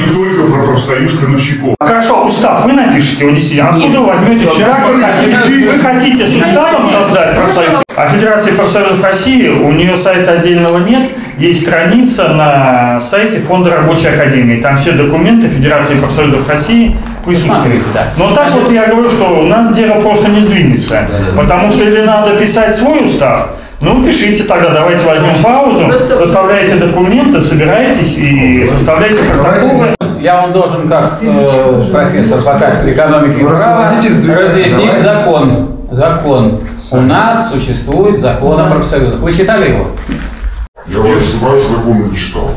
Speaker 8: про профсоюз крановщиков.
Speaker 5: Хорошо, устав вы напишите, его действительно. Откуда вы возьмете? Вчера вы хотите, вы хотите с уставом создать профсоюз? А Федерации профсоюзов России, у нее сайта отдельного нет. Есть страница на сайте Фонда Рабочей Академии. Там все документы Федерации профсоюзов России присутствуют. Но так вот я говорю, что у нас дело просто не сдвинется. Потому что или надо писать свой устав, ну, пишите тогда, давайте возьмем паузу, просто составляйте документы, собираетесь и составляйте протоколы.
Speaker 1: Я вам должен, как э, профессор факультета экономики и права, разъяснить закон. Закон. У нас существует закон о профсоюзах. Вы читали его?
Speaker 3: Я ваш, ваш закон не читал.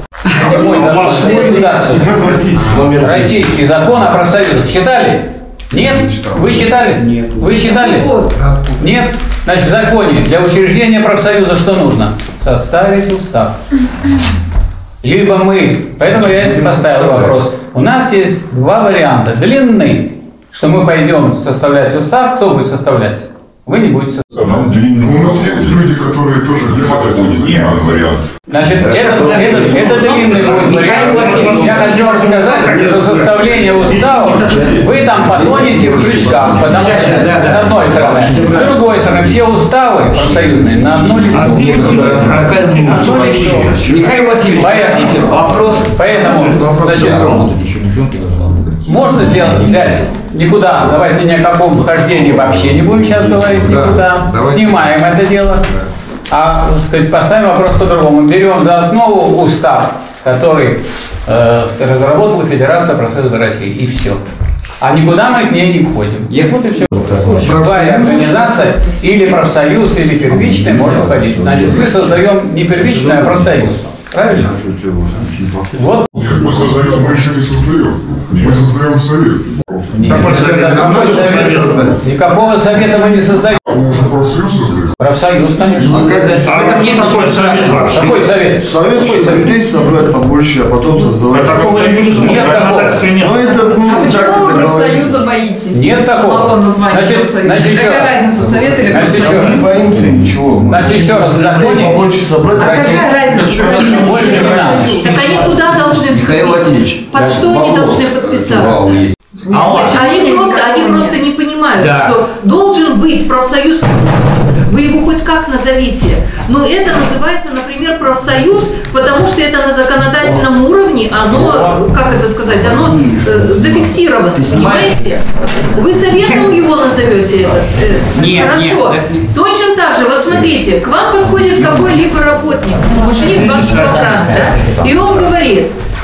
Speaker 1: Российский закон о профсоюзах читали? Нет? Вы читали? Нет. Вы читали? Нет? Значит, в законе для учреждения профсоюза что нужно? Составить устав. Либо мы, поэтому я и поставил вопрос. У нас есть два варианта. Длинный, что мы пойдем составлять устав, кто будет составлять? Вы не будете составлять.
Speaker 3: У нас есть люди, которые тоже хотят этим заниматься.
Speaker 1: Значит, это, это, это длинный будет вариант. Я хочу вам сказать, что составление устава вы там потонете в крючках, потому что с одной стороны. С другой стороны, все уставы профсоюзные на одно лицо. Одно лицо.
Speaker 9: Михаил Васильевич,
Speaker 1: поэтому,
Speaker 9: вопрос.
Speaker 1: Поэтому, значит, можно сделать связь. Никуда, давайте ни о каком вхождении вообще не будем сейчас говорить, никуда. Снимаем это дело. А, так сказать, поставим вопрос по-другому. Берем за основу устав, который э, разработала Федерация профсоюзов России, и все. А никуда мы к ней не входим. И вот и все. Любая организация, или профсоюз, или первичный, может входить. Значит, мы создаем не первичный, а профсоюз. Правильно? Вот.
Speaker 3: Нет, мы союз мы еще не создаем. Мы создаем совет.
Speaker 1: Нет, какой совет? Никакого совета мы не создаем.
Speaker 3: А мы уже профсоюз создаем?
Speaker 1: Профсоюз, конечно.
Speaker 5: А какие такой совет вообще?
Speaker 1: Какой совет?
Speaker 7: Совет, чтобы людей собрать побольше, а потом создавать.
Speaker 5: А такого не будет.
Speaker 1: Нет такого.
Speaker 7: Ну, это, ну,
Speaker 10: А почему вы
Speaker 7: это
Speaker 10: профсоюза боитесь?
Speaker 1: Нет такого.
Speaker 10: Самого названия
Speaker 1: Значит,
Speaker 10: профсоюза.
Speaker 1: значит, еще
Speaker 10: Какая
Speaker 1: раз.
Speaker 10: разница, совет или
Speaker 1: Значит, еще
Speaker 10: профсоюз?
Speaker 7: не боимся ничего.
Speaker 1: Значит, еще раз, в законе
Speaker 7: побольше собрать.
Speaker 10: А какая разница?
Speaker 1: больше не надо.
Speaker 4: Так они куда должны вступить?
Speaker 2: Михаил Васильевич,
Speaker 4: Под что они должны подписаться?
Speaker 10: А
Speaker 4: Они просто, они просто не понимают,
Speaker 9: Да.
Speaker 4: что должен быть профсоюз. Вы его хоть как назовите. Но это называется, например, профсоюз, потому что это на законодательном уровне, оно, как это сказать, оно э, зафиксировано, понимаете? Вы советом его назовете это? Э,
Speaker 9: Нет,
Speaker 4: Хорошо.
Speaker 9: нет, это-
Speaker 4: Точно так же, вот смотрите, к вам подходит какой-либо работник, машинист вашего крана, да, и он говорит,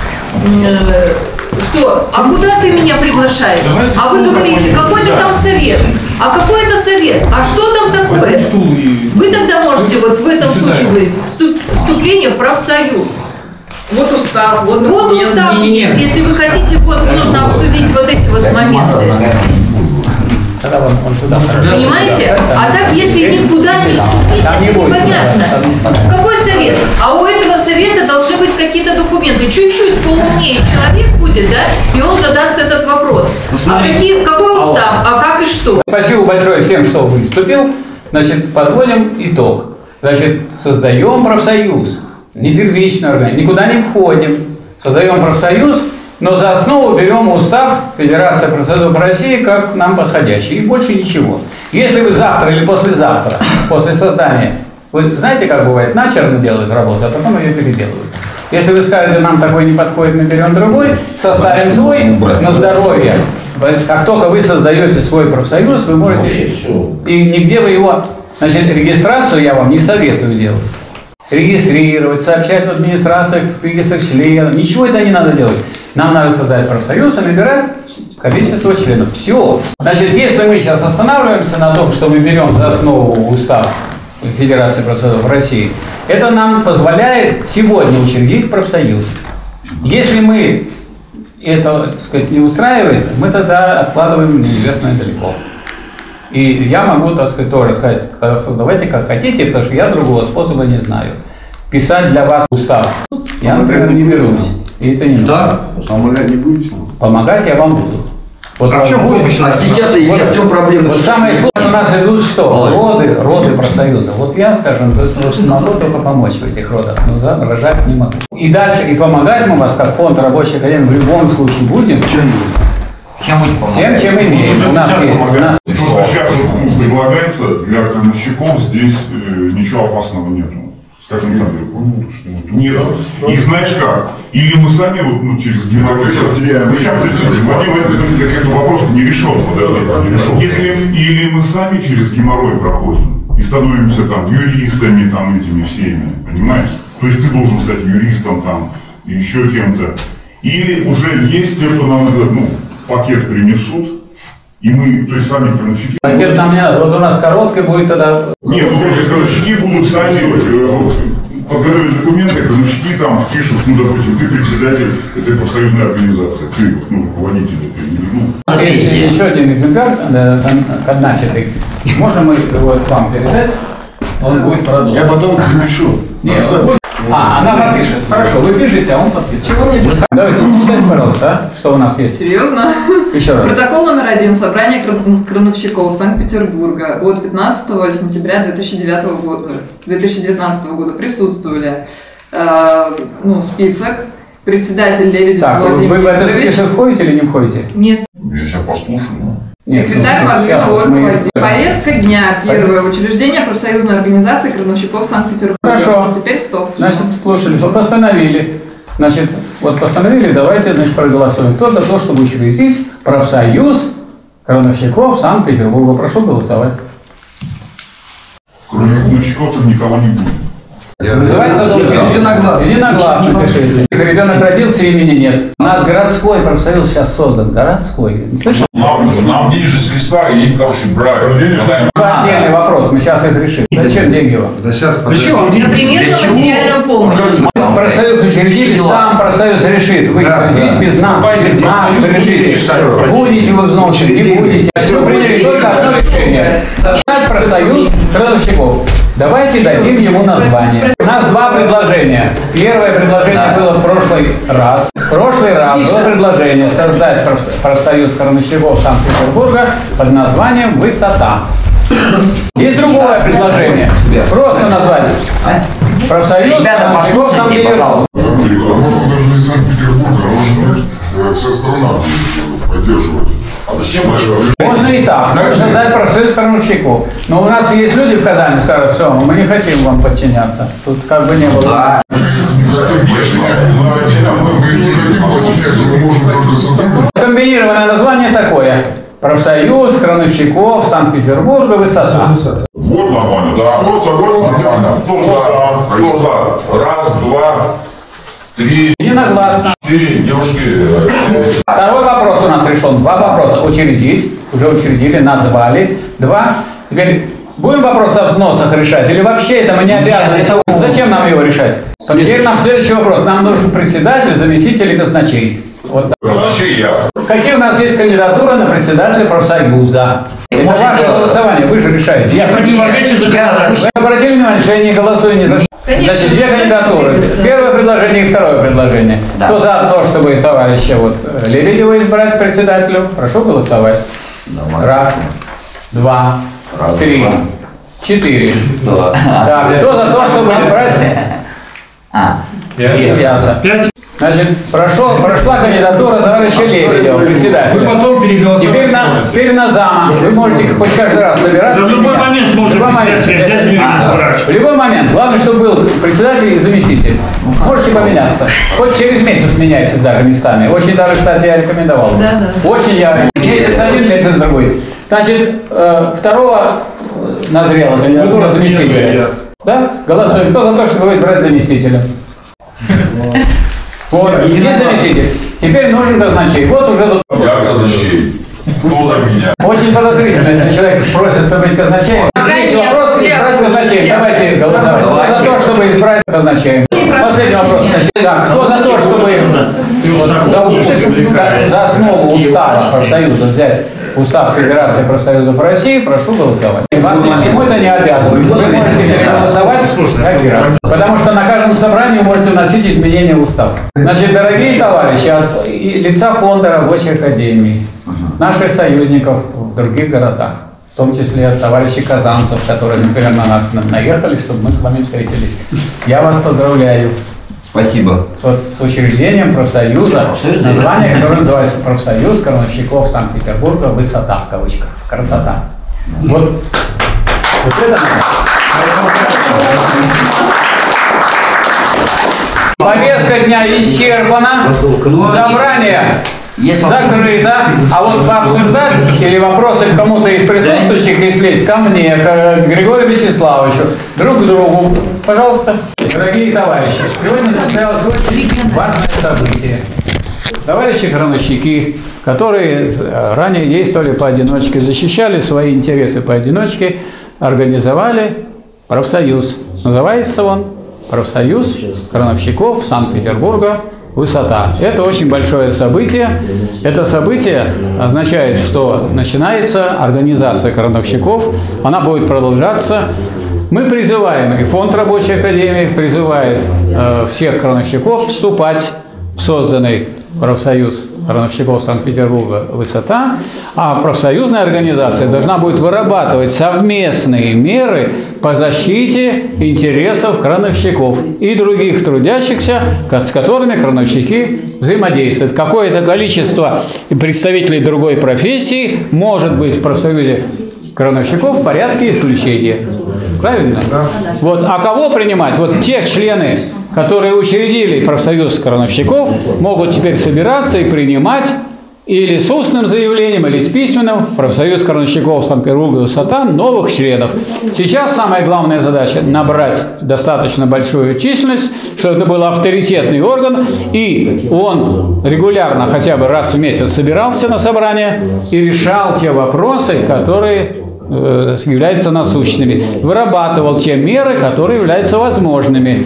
Speaker 4: э, что, а куда ты меня приглашаешь? А вы говорите, какой-то там совет. А какой это совет? А что там такое? Вы тогда можете вот в этом случае говорить вступ- вступление в профсоюз.
Speaker 10: Вот устав, вот
Speaker 4: Вот
Speaker 10: документ.
Speaker 4: устав есть. Если вы хотите, вот нужно обсудить вот эти вот моменты.
Speaker 1: Тогда он, он туда хорошо.
Speaker 4: Понимаете? А так, если никуда не вступить,
Speaker 1: Там не
Speaker 4: это
Speaker 1: будет.
Speaker 4: непонятно. Какой совет? А у этого совета должны быть какие-то документы. Чуть-чуть поумнее человек будет, да, и он задаст этот вопрос. А какие, какой устав, а как и что?
Speaker 1: Спасибо большое всем, что выступил. Значит, подводим итог. Значит, создаем профсоюз, не первичную организацию, никуда не входим. Создаем профсоюз, но за основу берем устав Федерации профсоюзов России как нам подходящий. И больше ничего. Если вы завтра или послезавтра, после создания, вы знаете, как бывает, начерно делают работу, а потом ее переделывают. Если вы скажете, нам такой не подходит, мы берем другой, составим свой, на здоровье. Как только вы создаете свой профсоюз, вы можете... И нигде вы его... Значит, регистрацию я вам не советую делать. Регистрировать, сообщать в администрациях, в списках членов. Ничего это не надо делать. Нам надо создать профсоюз и набирать количество членов. Все. Значит, если мы сейчас останавливаемся на том, что мы берем за основу устав Федерации профсоюзов России, это нам позволяет сегодня учредить профсоюз. Если мы это, так сказать, не устраивает, мы тогда откладываем неизвестно далеко. И я могу, так сказать, тоже сказать, создавайте как хотите, потому что я другого способа не знаю. Писать для вас устав я, например, не берусь. И это не нужно.
Speaker 7: Помогать не будете?
Speaker 1: Помогать я вам буду. Вот
Speaker 5: а в чем
Speaker 1: будет,
Speaker 5: помощь?
Speaker 2: А сейчас-то и
Speaker 1: вот,
Speaker 2: в чем проблема?
Speaker 1: Вот самое сложное у нас идут что? Роды, роды профсоюза. Вот я, скажем, то есть, вот, могу только помочь в этих родах, но за рожать не могу. И дальше, и помогать мы вас, как фонд Рабочей Академии, в любом случае будем.
Speaker 2: Чем
Speaker 6: Чем будете помогать?
Speaker 1: Всем, чем имеем. У нас есть. У нас...
Speaker 8: Просто сейчас ну, предлагается для крановщиков здесь э, ничего опасного нету. Скажем так, нет. И знаешь как? Или мы сами вот, ну, через геморрой сейчас теряем. Ну, сейчас, Вадим, это, это вопрос не решен. Если или мы сами через геморрой проходим и становимся там юристами, там этими всеми, понимаешь? То есть ты должен стать юристом там, еще кем-то. Или уже есть те, кто нам этот, ну, пакет принесут, и мы, то есть сами крановщики.
Speaker 1: Пакет нам не надо. Вот у нас короткий будет тогда.
Speaker 8: Нет, ну просто крановщики будут сами подготовить документы, крановщики там пишут, ну, допустим, ты председатель этой профсоюзной организации, ты, ну, руководитель этой, ну.
Speaker 1: Есть еще один экземпляр, начатый. Можем мы его вам передать? Он будет продолжен.
Speaker 7: Я потом напишу.
Speaker 1: Нет, а, она подпишет. Хорошо, вы пишете, а он подпишет.
Speaker 10: Чего мне писать?
Speaker 1: Давайте, читайте, пожалуйста, а, что у нас есть.
Speaker 10: Серьезно?
Speaker 1: Еще раз.
Speaker 10: Протокол номер один. Собрание кран- крановщиков Санкт-Петербурга от пятнадцатого сентября две тысячи девятого года, две тысячи девятнадцатого года присутствовали э, ну, список. Председатель Лебедев
Speaker 1: Так,
Speaker 10: Владимир
Speaker 1: вы в этот
Speaker 10: Викторович.
Speaker 1: список входите или не входите?
Speaker 10: Нет.
Speaker 8: Я сейчас послушаю.
Speaker 10: Секретарь
Speaker 1: Нет, ну,
Speaker 10: Маржина
Speaker 1: сейчас
Speaker 10: Ольга
Speaker 1: мы-
Speaker 10: Владимировна. Повестка дня. Первое. Учреждение профсоюзной организации крановщиков Санкт-Петербурга.
Speaker 1: Хорошо.
Speaker 10: Теперь стоп.
Speaker 1: Значит, слушали, что постановили. Значит, вот постановили, давайте, значит, проголосуем. Кто за то, чтобы учредить профсоюз крановщиков Санкт-Петербурга? Прошу голосовать.
Speaker 8: Кроме крановщиков тут никого не будет.
Speaker 1: Называется
Speaker 2: Единогласно.
Speaker 1: Единогласно пишите. Ребенок родился, имени нет. У нас городской профсоюз сейчас создан. Городской. Слышали?
Speaker 11: Нам, нам денежные средства и их, короче, брать.
Speaker 1: Отдельный вопрос, мы сейчас их решим. Зачем деньги вам?
Speaker 7: Да сейчас,
Speaker 4: Например, на материальную помощь.
Speaker 1: Профсоюз учредили, сам профсоюз решит. Вы
Speaker 7: Да,
Speaker 1: учредите
Speaker 7: да.
Speaker 1: без нас, без нас вы решите. Будете вы взносы, не будете. Вы приняли только одно решение. Создать профсоюз крановщиков. Давайте дадим ему название. У нас два предложения. Первое предложение было в прошлый раз. В прошлый раз было предложение создать проф- профсоюз крановщиков Санкт-Петербурга под названием «Высота». Есть другое предложение. Просто назвать профсоюз крановщиков Санкт-Петербурга.
Speaker 3: Можно даже не Санкт-Петербург, а может быть э, вся страна будет поддерживать.
Speaker 11: А зачем это?
Speaker 1: Можно и так. Можно создать профсоюз крановщиков. Но у нас есть люди в Казани, скажут, все, мы не хотим вам подчиняться. Тут как бы не было.
Speaker 3: Мы не хотим подчиняться, мы можем только создать.
Speaker 1: Комбинированное название такое. Профсоюз крановщиков Санкт-Петербурга «Высота».
Speaker 11: Вот нормально, да. Вот согласен, нормально. Кто за? Кто за? Раз, два, три,
Speaker 1: Единогласно.
Speaker 11: четыре. Девушки.
Speaker 1: Второй вопрос у нас решен. Два вопроса. Учредить. Уже учредили, назвали. Два. Теперь будем вопрос о взносах решать? Или вообще это мы не обязаны? Зачем нам его решать? Теперь нам следующий вопрос. Нам нужен председатель, заместитель и казначей. Вот так.
Speaker 11: Казначей я.
Speaker 1: Какие у нас есть кандидатуры на председателя профсоюза? Это ваше голосование, вы же решаете. Я
Speaker 5: Противоречит законодательству.
Speaker 1: Вы обратили внимание, что я не голосую ни за что?
Speaker 4: Конечно,
Speaker 1: Значит, две
Speaker 4: дальше
Speaker 1: кандидатуры.
Speaker 4: двигаться.
Speaker 1: Первое предложение и второе предложение.
Speaker 6: Да.
Speaker 1: Кто за то, чтобы товарища вот Лебедева избрать председателем, прошу голосовать.
Speaker 6: Давай.
Speaker 1: Раз, два,
Speaker 6: Раз,
Speaker 1: три,
Speaker 6: два.
Speaker 1: четыре. Так, кто за то, чтобы избрать?
Speaker 6: А.
Speaker 1: Есть ясно.
Speaker 5: Пять.
Speaker 1: Значит, прошел, прошла кандидатура товарища Лебедева, председателя.
Speaker 5: Вы потом переголосовать
Speaker 1: Теперь на,
Speaker 5: сможете.
Speaker 1: теперь на зама. Вы можете хоть каждый раз собираться.
Speaker 5: Да в любой
Speaker 1: или нет.
Speaker 5: момент можно
Speaker 1: В любой момент.
Speaker 5: председателя взять или
Speaker 1: А,
Speaker 5: избрать.
Speaker 1: В любой момент. Главное, чтобы был председатель и заместитель. Можете поменяться. Хоть через месяц меняется даже местами. Очень даже, кстати, я рекомендовал.
Speaker 4: Да, да.
Speaker 1: Очень я. Месяц один, месяц другой. Значит, э, второго э, назрела кандидатура заместителя. Да? Голосуем. Кто за то, чтобы его избрать заместителем? Вот, есть заместитель. Теперь нужен казначей. Вот уже тут
Speaker 11: Я казначей. Кто за меня?
Speaker 1: очень подозрительно, если человек просится быть казначеем. Третий
Speaker 10: нет,
Speaker 1: вопрос —
Speaker 10: нет,
Speaker 1: избрать казначеем.
Speaker 10: нет.
Speaker 1: Давайте голосовать. Кто за то, чтобы избрать казначеем?
Speaker 10: прошу
Speaker 1: Последний вопрос.
Speaker 10: прощения.
Speaker 1: Так, кто за то, чтобы за, за основу устава профсоюза взять устав Федерации профсоюзов России, прошу голосовать. Вас ни к чему это не обязывает. Вы можете переголосовать Всякий раз. Потому что на каждом собрании вы можете вносить изменения в устав. Значит, дорогие товарищи, от лица фонда рабочей академии, наших союзников в других городах, в том числе от товарищей казанцев, которые, например, на нас наехали, чтобы мы с вами встретились, я вас поздравляю.
Speaker 2: Спасибо.
Speaker 1: С, с учреждением профсоюза, название, которое называется «Профсоюз крановщиков Санкт-Петербурга. Высота» в кавычках. Красота. Вот, вот это повестка дня исчерпана, собрание закрыто, а вот пообсуждать или вопросы к кому-то из присутствующих, если есть, ко мне, к Григорию Вячеславовичу, друг к другу, пожалуйста. Дорогие товарищи, сегодня состоялось очень важное событие. Товарищи крановщики, которые ранее действовали поодиночке, защищали свои интересы поодиночке, организовали профсоюз. Называется он «Профсоюз крановщиков Санкт-Петербурга. Высота». Это очень большое событие. Это событие означает, что начинается организация крановщиков. Она будет продолжаться. Мы призываем, и фонд рабочей академии призывает э, всех крановщиков вступать в созданный профсоюз крановщиков Санкт-Петербурга «Высота», а профсоюзная организация должна будет вырабатывать совместные меры по защите интересов крановщиков и других трудящихся, с которыми крановщики взаимодействуют. Какое-то количество представителей другой профессии может быть в профсоюзе крановщиков в порядке исключения. Правильно? Да. Вот. А кого принимать? Вот те члены, которые учредили профсоюз крановщиков, могут теперь собираться и принимать или с устным заявлением, или с письменным в профсоюз крановщиков Санкт-Петербурга «Высота» новых членов. Сейчас самая главная задача – набрать достаточно большую численность, чтобы это был авторитетный орган, и он регулярно, хотя бы раз в месяц, собирался на собрание и решал те вопросы, которые являются насущными, вырабатывал те меры, которые являются возможными.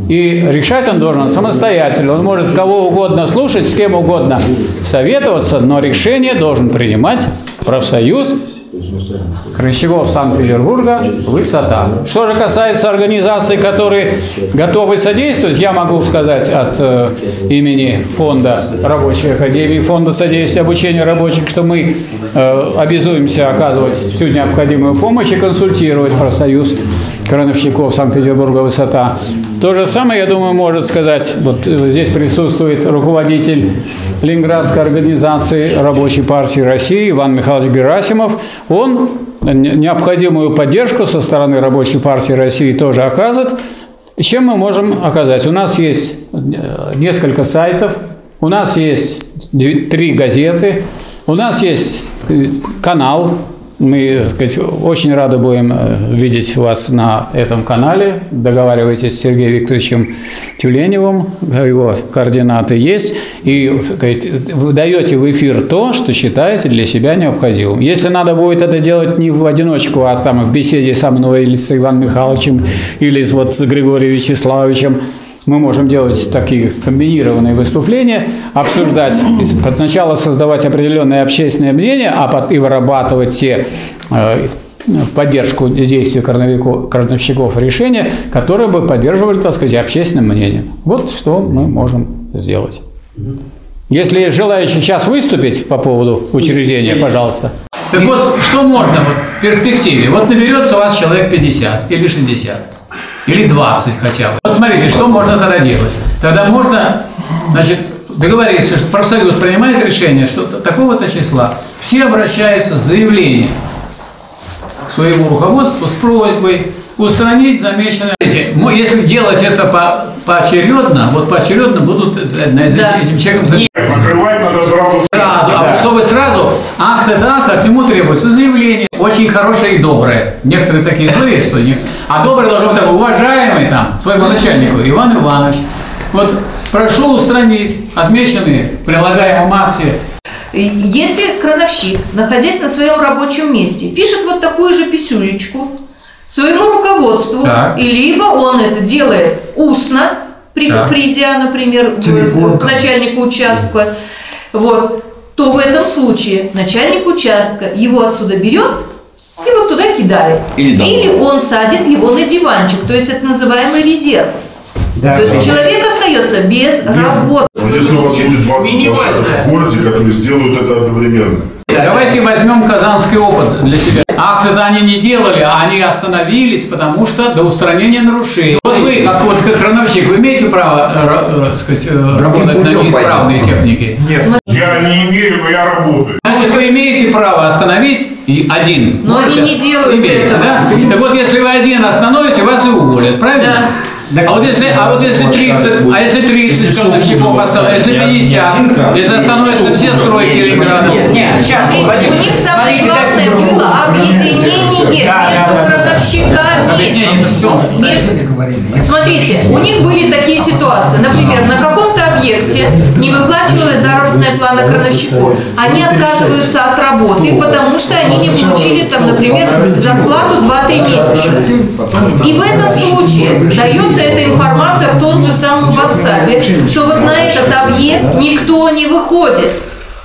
Speaker 1: И решать он должен самостоятельно. Он может кого угодно слушать, с кем угодно советоваться, но решение должен принимать профсоюз крановщиков Санкт-Петербурга «Высота». Что же касается организаций, которые готовы содействовать, я могу сказать от э, имени фонда рабочей академии, фонда содействия обучению рабочих, что мы э, обязуемся оказывать всю необходимую помощь и консультировать профсоюз крановщиков Санкт-Петербурга «Высота». То же самое, я думаю, может сказать, вот здесь присутствует руководитель Ленинградской организации Рабочей партии России Иван Михайлович Герасимов. Он необходимую поддержку со стороны Рабочей партии России тоже оказывает. Чем мы можем оказать? У нас есть несколько сайтов, у нас есть три газеты, у нас есть канал. Мы, так сказать, очень рады будем видеть вас на этом канале. Договаривайтесь с Сергеем Викторовичем Тюленевым, его координаты есть. И, так сказать, вы даете в эфир то, что считаете для себя необходимым. Если надо будет это делать не в одиночку, а там в беседе со мной или с Иваном Михайловичем, или вот с Григорием Вячеславовичем, мы можем делать такие комбинированные выступления, обсуждать, сначала создавать определенное общественное мнение, а потом и вырабатывать те э, в поддержку действий крановщиков решения, которые бы поддерживали, так сказать, общественным мнением. Вот что мы можем сделать. Если желающий сейчас выступить по поводу учреждения, пожалуйста. Так вот, что можно вот, в перспективе? Вот наберется у вас человек пятьдесят или шестьдесят. Или двадцать хотя бы. Вот смотрите, что можно тогда делать. Тогда можно, значит, договориться, что профсоюз принимает решение, что такого-то числа все обращаются с заявлением к своему руководству с просьбой устранить замеченные. Если делать это по, поочередно, вот поочередно будут над да. этим человеком заниматься.
Speaker 8: Накрывать надо сразу.
Speaker 1: Сразу. Да. А чтобы сразу акт это акт, от нему требуется заявление. Очень хорошее и доброе. Некоторые такие злые, что не. А добрый должен быть такой уважаемый там, своему начальнику, Иван Иванович. Вот прошу устранить отмеченные в прилагаемом акте.
Speaker 4: Если крановщик, находясь на своем рабочем месте, пишет вот такую же писюлечку своему руководству, так. и либо он это делает устно, при, придя, например, Телефон, к начальнику участка, вот, то в этом случае начальник участка его отсюда берет и вот туда кидали.
Speaker 2: Или, да.
Speaker 4: Или он садит его на диванчик, то есть это называемый резерв.
Speaker 9: Да,
Speaker 4: то есть
Speaker 9: да.
Speaker 4: человек остается без работы.
Speaker 3: Но если у вас будет двадцать площадок в городе, которые сделают это одновременно.
Speaker 1: Давайте возьмем казанский опыт для себя. Акты-то они не делали, а они остановились, потому что до устранения нарушений. Вот вы, как вот как крановщик, вы имеете право э, э, сказать, э, работать на неисправной технике?
Speaker 8: Нет. Я не имею, но я работаю.
Speaker 1: Значит, вы имеете право остановить и один.
Speaker 4: Но они не делают
Speaker 1: имеете,
Speaker 4: этого.
Speaker 1: Да? Так вот, если вы один остановите, вас и уволят, правильно?
Speaker 4: Да.
Speaker 1: А вот если, а вот если тридцать, а если тридцать крановщиков остановят, если пятьдесят, если остановятся все стройки Ленинграда?
Speaker 9: Нет, нет, сейчас,
Speaker 4: У них самое главное было объединение между крановщиками. Между- Смотрите, у них были такие ситуации. Например, на каком-то объекте не выплачивалась заработная плата крановщику. Они отказываются от работы, потому что они не получили, там, например, зарплату два-три месяца. И в этом случае дается эта информация в том же самом WhatsApp, что вот на этот объект никто не выходит.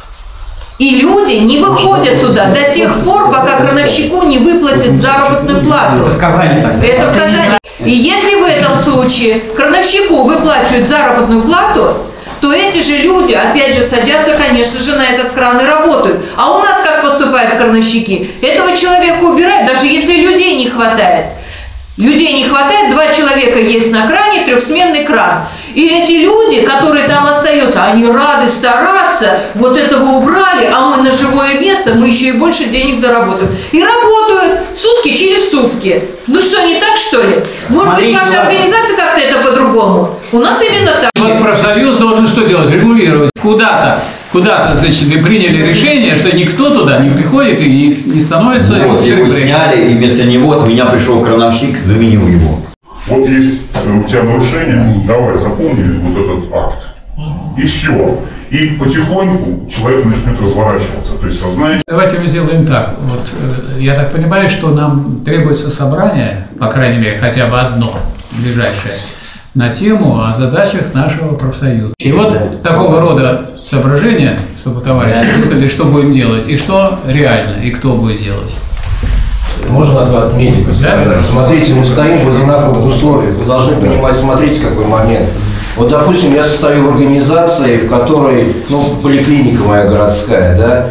Speaker 4: И люди не выходят туда до тех пор, пока крановщику не выплатят заработную плату.
Speaker 9: Это в Казани так.
Speaker 4: Это в Казани. И если в этом случае крановщику выплачивают заработную плату, то эти же люди, опять же, садятся, конечно же, на этот кран и работают. А у нас как поступают крановщики? Этого человека убирают, даже если людей не хватает. Людей не хватает, два человека есть на кране, трехсменный кран. И эти люди, которые там остаются, они рады стараться, вот этого убрали, а мы на живое место, мы еще и больше денег заработаем. И работают сутки через сутки. Ну что, не так, что ли? Может быть, ваша организация как-то это по-другому? У нас именно так.
Speaker 1: Вот профсоюз должен что делать? Регулировать. Куда-то, куда-то, значит, и приняли решение, что никто туда не приходит и не, не становится...
Speaker 2: Вот, его сняли, и вместо него от меня пришел крановщик, заменил его.
Speaker 8: Вот есть у тебя нарушение, давай, запомни вот этот акт. И все. И потихоньку человек начнет разворачиваться. То есть сознание...
Speaker 1: Давайте мы сделаем так. Вот, э, я так понимаю, что нам требуется собрание, по крайней мере, хотя бы одно, ближайшее, на тему о задачах нашего профсоюза. И вот такого рода соображения, чтобы товарищи высказали, что будем делать, и что реально, и кто будет делать.
Speaker 6: Можно от медика сказать? Да? Смотрите, мы стоим в одинаковых условиях. Вы должны понимать, смотрите, какой момент. Вот, допустим, я состою в организации, в которой, ну, поликлиника моя городская, да,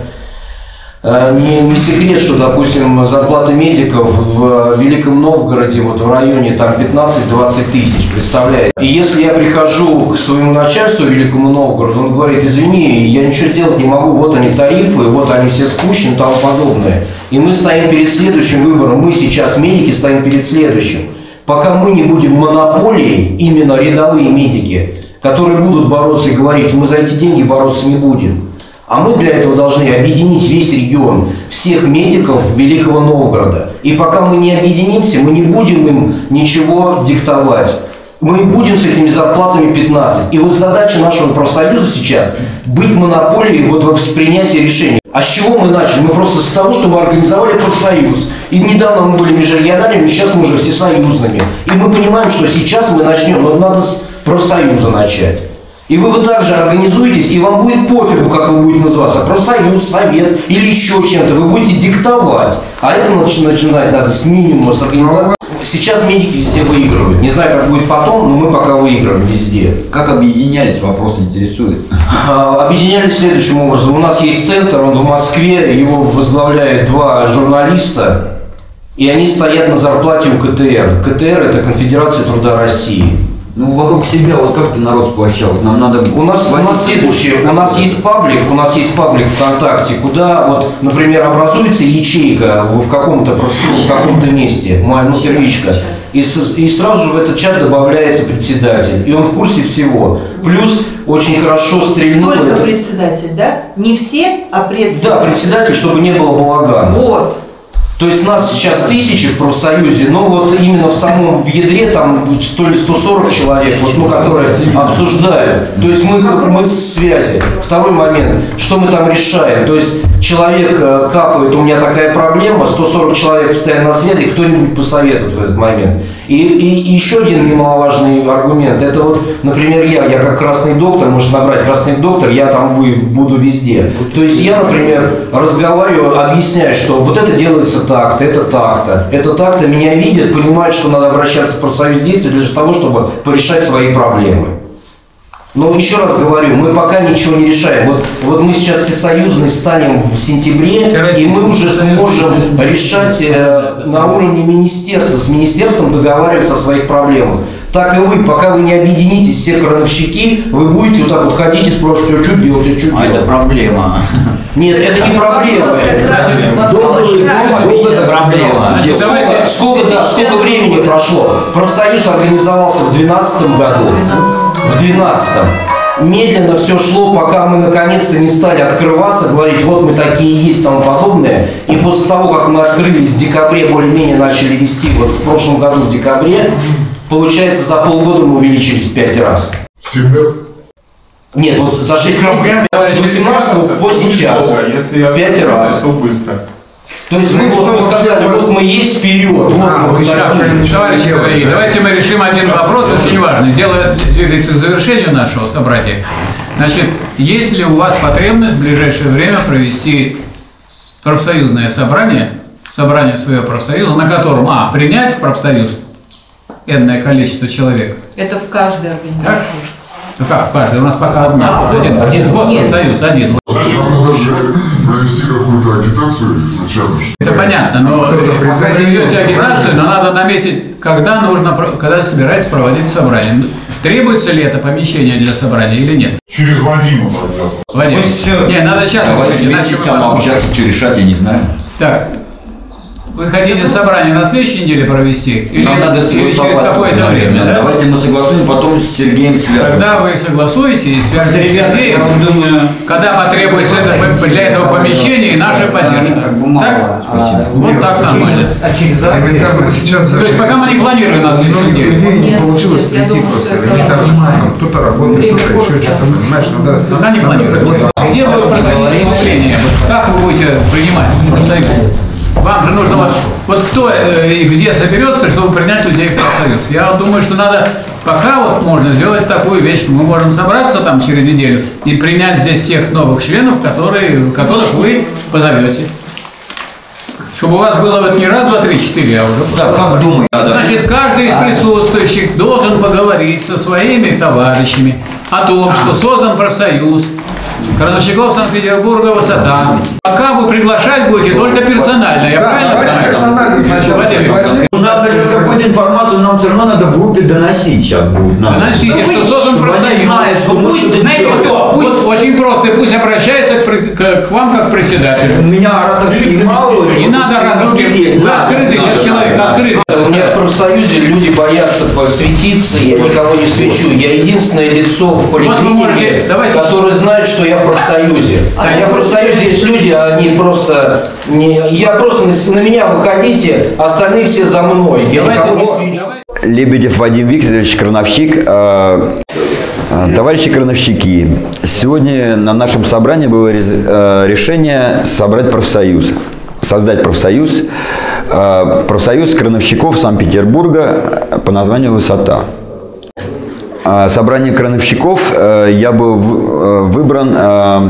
Speaker 6: Не, не секрет, что, допустим, зарплата медиков в Великом Новгороде, вот в районе там пятнадцать-двадцать тысяч, представляете? И если я прихожу к своему начальству Великому Новгороду, он говорит: извини, я ничего сделать не могу, вот они тарифы, вот они все спущены и тому подобное. И мы стоим перед следующим выбором, мы сейчас, медики, стоим перед следующим. Пока мы не будем монополией, именно рядовые медики, которые будут бороться и говорить: мы за эти деньги бороться не будем. А мы для этого должны объединить весь регион, всех медиков Великого Новгорода. И пока мы не объединимся, мы не будем им ничего диктовать. Мы будем с этими зарплатами пятнадцать. И вот задача нашего профсоюза сейчас – быть монополией вот в принятии решений. А с чего мы начали? Мы просто с того, что мы организовали профсоюз. И недавно мы были межрегиональными, сейчас мы уже всесоюзными. И мы понимаем, что сейчас мы начнем, но надо с профсоюза начать. И вы вот так же организуетесь, и вам будет пофигу, как вы будете называться, профсоюз, совет или еще чем-то, вы будете диктовать. А это начинать надо с минимума, с организации. Сейчас медики везде выигрывают. Не знаю, как будет потом, но мы пока выигрываем везде.
Speaker 2: Как объединялись, вопрос интересует.
Speaker 6: Объединялись следующим образом. У нас есть центр, он в Москве, его возглавляет два журналиста, и они стоят на зарплате у ка тэ эр. ка тэ эр – это Конфедерация труда России.
Speaker 2: Ну, вокруг себя, вот как ты народ сплощал? Вот нам надо...
Speaker 6: У нас, у нас следующее, у нас есть паблик, у нас есть паблик ВКонтакте, куда, вот, например, образуется ячейка в каком-то в каком-то месте, моя ну, первичка, и, и сразу же в этот чат добавляется председатель, и он в курсе всего. Плюс очень хорошо стрельнул...
Speaker 4: Только
Speaker 6: это...
Speaker 4: председатель, да? Не все, а председатель.
Speaker 6: Да, председатель, чтобы не было балагана.
Speaker 4: Вот.
Speaker 6: То есть нас сейчас тысячи в профсоюзе, но вот именно в самом в ядре там сто или сто сорок человек, вот, ну, которые обсуждают. То есть мы, мы в связи. Второй момент, что мы там решаем. То есть человек капает, у меня такая проблема, сто сорок человек постоянно на связи, кто-нибудь посоветует в этот момент. И, и, и еще один немаловажный аргумент, это вот, например, я, я как красный доктор, может набрать красный доктор, я там буду везде. То есть я, например, разговариваю, объясняю, что вот это делается так-то, это так-то, это так-то, меня видят, понимают, что надо обращаться в профсоюз действий для того, чтобы порешать свои проблемы. Но еще раз говорю, мы пока ничего не решаем. Вот, вот мы сейчас всесоюзные станем в сентябре, и мы уже сможем решать э, на уровне министерства, с министерством договариваться о своих проблемах. Так и вы, пока вы не объединитесь, все крановщики, вы будете вот так вот ходить и спрашивать, а что делать, а что делать?
Speaker 2: А это проблема.
Speaker 6: Нет, это не проблема. Долго это проблема. Сколько, да, сколько времени прошло? Профсоюз организовался в две тысячи двенадцатом году. В две тысячи двенадцатом. Медленно все шло, пока мы наконец-то не стали открываться, говорить, вот мы такие есть, тому подобное. И после того, как мы открылись в декабре, более-менее начали вести, вот в прошлом году в декабре, получается, за полгода мы увеличились в пять раз.
Speaker 3: Семь лет?
Speaker 6: Нет, вот за шесть месяцев, с восемнадцатого по сейчас, в пять раз. То есть мы вот сказали, вот мы есть вперед. Вот мы
Speaker 1: Товарищи дорогие, давайте мы решим один вопрос, очень важный. Дело двигается к завершению нашего собрания. Значит, есть ли у вас потребность в ближайшее время провести профсоюзное собрание, собрание своего профсоюза, на котором, а, принять в профсоюз энное количество человек?
Speaker 4: Это в каждой организации.
Speaker 1: Ну как в каждой? У нас пока одна. Один, один год профсоюз, один.
Speaker 3: Надо даже провести какую-то агитацию изначально.
Speaker 1: Это понятно, но вы проведете агитацию, но надо наметить, когда нужно, когда собирается проводить собрание. Требуется ли это помещение для собрания или нет?
Speaker 8: Через Вадима тогда.
Speaker 1: Вадим, не, надо сейчас.
Speaker 2: Давайте вместе там общаться, что решать, я не знаю.
Speaker 1: Так, вы хотите собрание на следующей неделе провести? Или,
Speaker 2: Нам надо
Speaker 1: или через какое-то время, да?
Speaker 2: Давайте мы согласуем, потом с Сергеем свяжемся.
Speaker 1: Когда вы согласуете и свяжете с Сергеем, думаю, когда потребуется это, для этого помещения и наша поддержка. Так?
Speaker 2: Спасибо.
Speaker 1: Вот так нормально.
Speaker 7: Элементарно сейчас
Speaker 1: То есть пока мы не планируем на следующей неделе.
Speaker 7: людей не получилось прийти просто. Элементарно, там кто-то работает, кто-то еще что-то, понимаешь, надо...
Speaker 1: Пока не планируем. Где вы проходите вступление? Как вы будете принимать профсоюз? Вам же нужно вот, вот кто э, и где соберется, чтобы принять людей в профсоюз. Я думаю, что надо, пока вот можно сделать такую вещь. Мы можем собраться там через неделю и принять здесь тех новых членов, которые, которых вы позовете. Чтобы у вас было вот не раз, два, три, четыре, а уже...
Speaker 2: Да, как думаю.
Speaker 1: Значит, каждый из присутствующих должен поговорить со своими товарищами о том, что создан профсоюз крановщиков Санкт-Петербурга «Высота». Пока вы приглашать будете только персонально, я
Speaker 7: Да,
Speaker 1: правильно
Speaker 7: давайте персонально сначала.
Speaker 2: Надо же какую-то информацию нам все равно надо в группе доносить сейчас будет.
Speaker 1: Доносите, что создан профсоюз.
Speaker 2: Что пусть, знаете кто?
Speaker 1: Пусть, очень просто, пусть обращается к, прес- к, к вам как к председателю.
Speaker 2: У меня ораторский мало.
Speaker 1: Не надо ораторский. Вы открытый сейчас человек, открытый.
Speaker 6: У меня в профсоюзе люди боятся посвятиться, я никого не свечу. Я единственное лицо в поликлинике, которое знает, что я в профсоюзе. У меня в профсоюзе есть люди, они просто... Не, я просто на, на меня выходите, остальные все за мной. Я никого не свечу.
Speaker 12: Лебедев Вадим Викторович, крановщик. Товарищи крановщики, сегодня на нашем собрании было решение собрать профсоюз, создать профсоюз, профсоюз крановщиков Санкт-Петербурга по названию «Высота». Собрание крановщиков я был выбран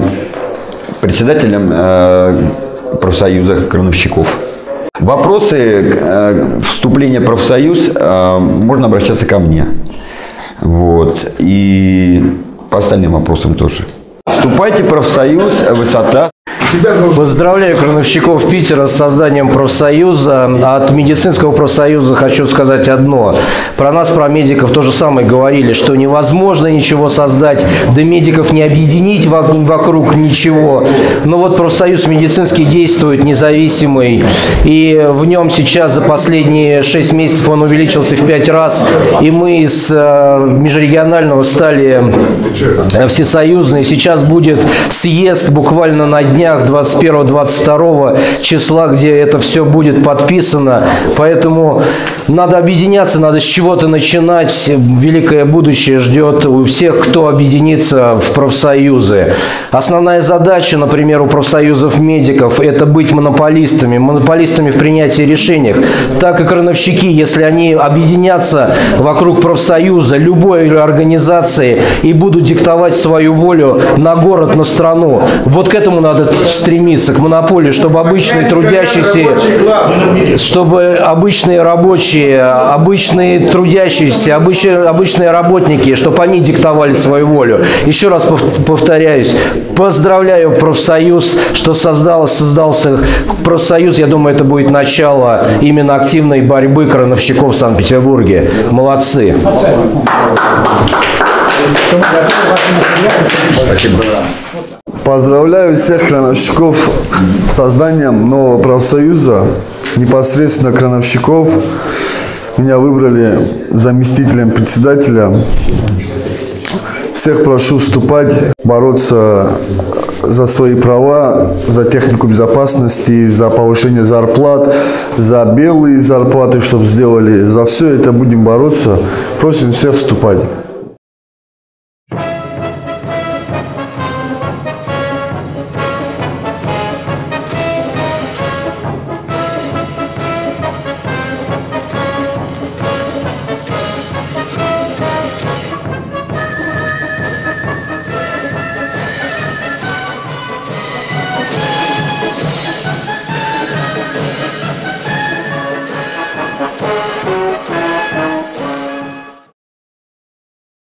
Speaker 12: председателем профсоюза крановщиков. Вопросы вступления в профсоюз можно обращаться ко мне. Вот. И по остальным вопросам тоже. Вступайте в профсоюз «Высота».
Speaker 13: Поздравляю крановщиков Питера с созданием профсоюза. От медицинского профсоюза хочу сказать одно. Про нас, про медиков, то же самое говорили, что невозможно ничего создать, да медиков не объединить вокруг ничего. Но вот профсоюз медицинский действует, независимый, и в нем сейчас за последние шесть месяцев он увеличился в пять раз, и мы из межрегионального стали всесоюзные. Сейчас будет съезд буквально на днях, двадцать первого — двадцать второго числа, где это все будет подписано. Поэтому надо объединяться, надо с чего-то начинать. Великое будущее ждет у всех, кто объединится в профсоюзы. Основная задача, например, у профсоюзов медиков – это быть монополистами. Монополистами в принятии решений. Так и крановщики, если они объединятся вокруг профсоюза, любой организации, и будут диктовать свою волю на город, на страну. Вот к этому надо надо стремиться к монополии, чтобы обычные трудящиеся, чтобы обычные рабочие, обычные трудящиеся, обычные, обычные работники, чтобы они диктовали свою волю. Еще раз повторяюсь, поздравляю профсоюз, что создал, создался профсоюз. Я думаю, это будет начало именно активной борьбы крановщиков в Санкт-Петербурге. Молодцы.
Speaker 12: Спасибо.
Speaker 7: Поздравляю всех крановщиков с созданием нового профсоюза. Непосредственно крановщиков. Меня выбрали заместителем председателя. Всех прошу вступать, бороться за свои права, за технику безопасности, за повышение зарплат, за белые зарплаты, чтобы сделали. За все это будем бороться. Просим всех вступать.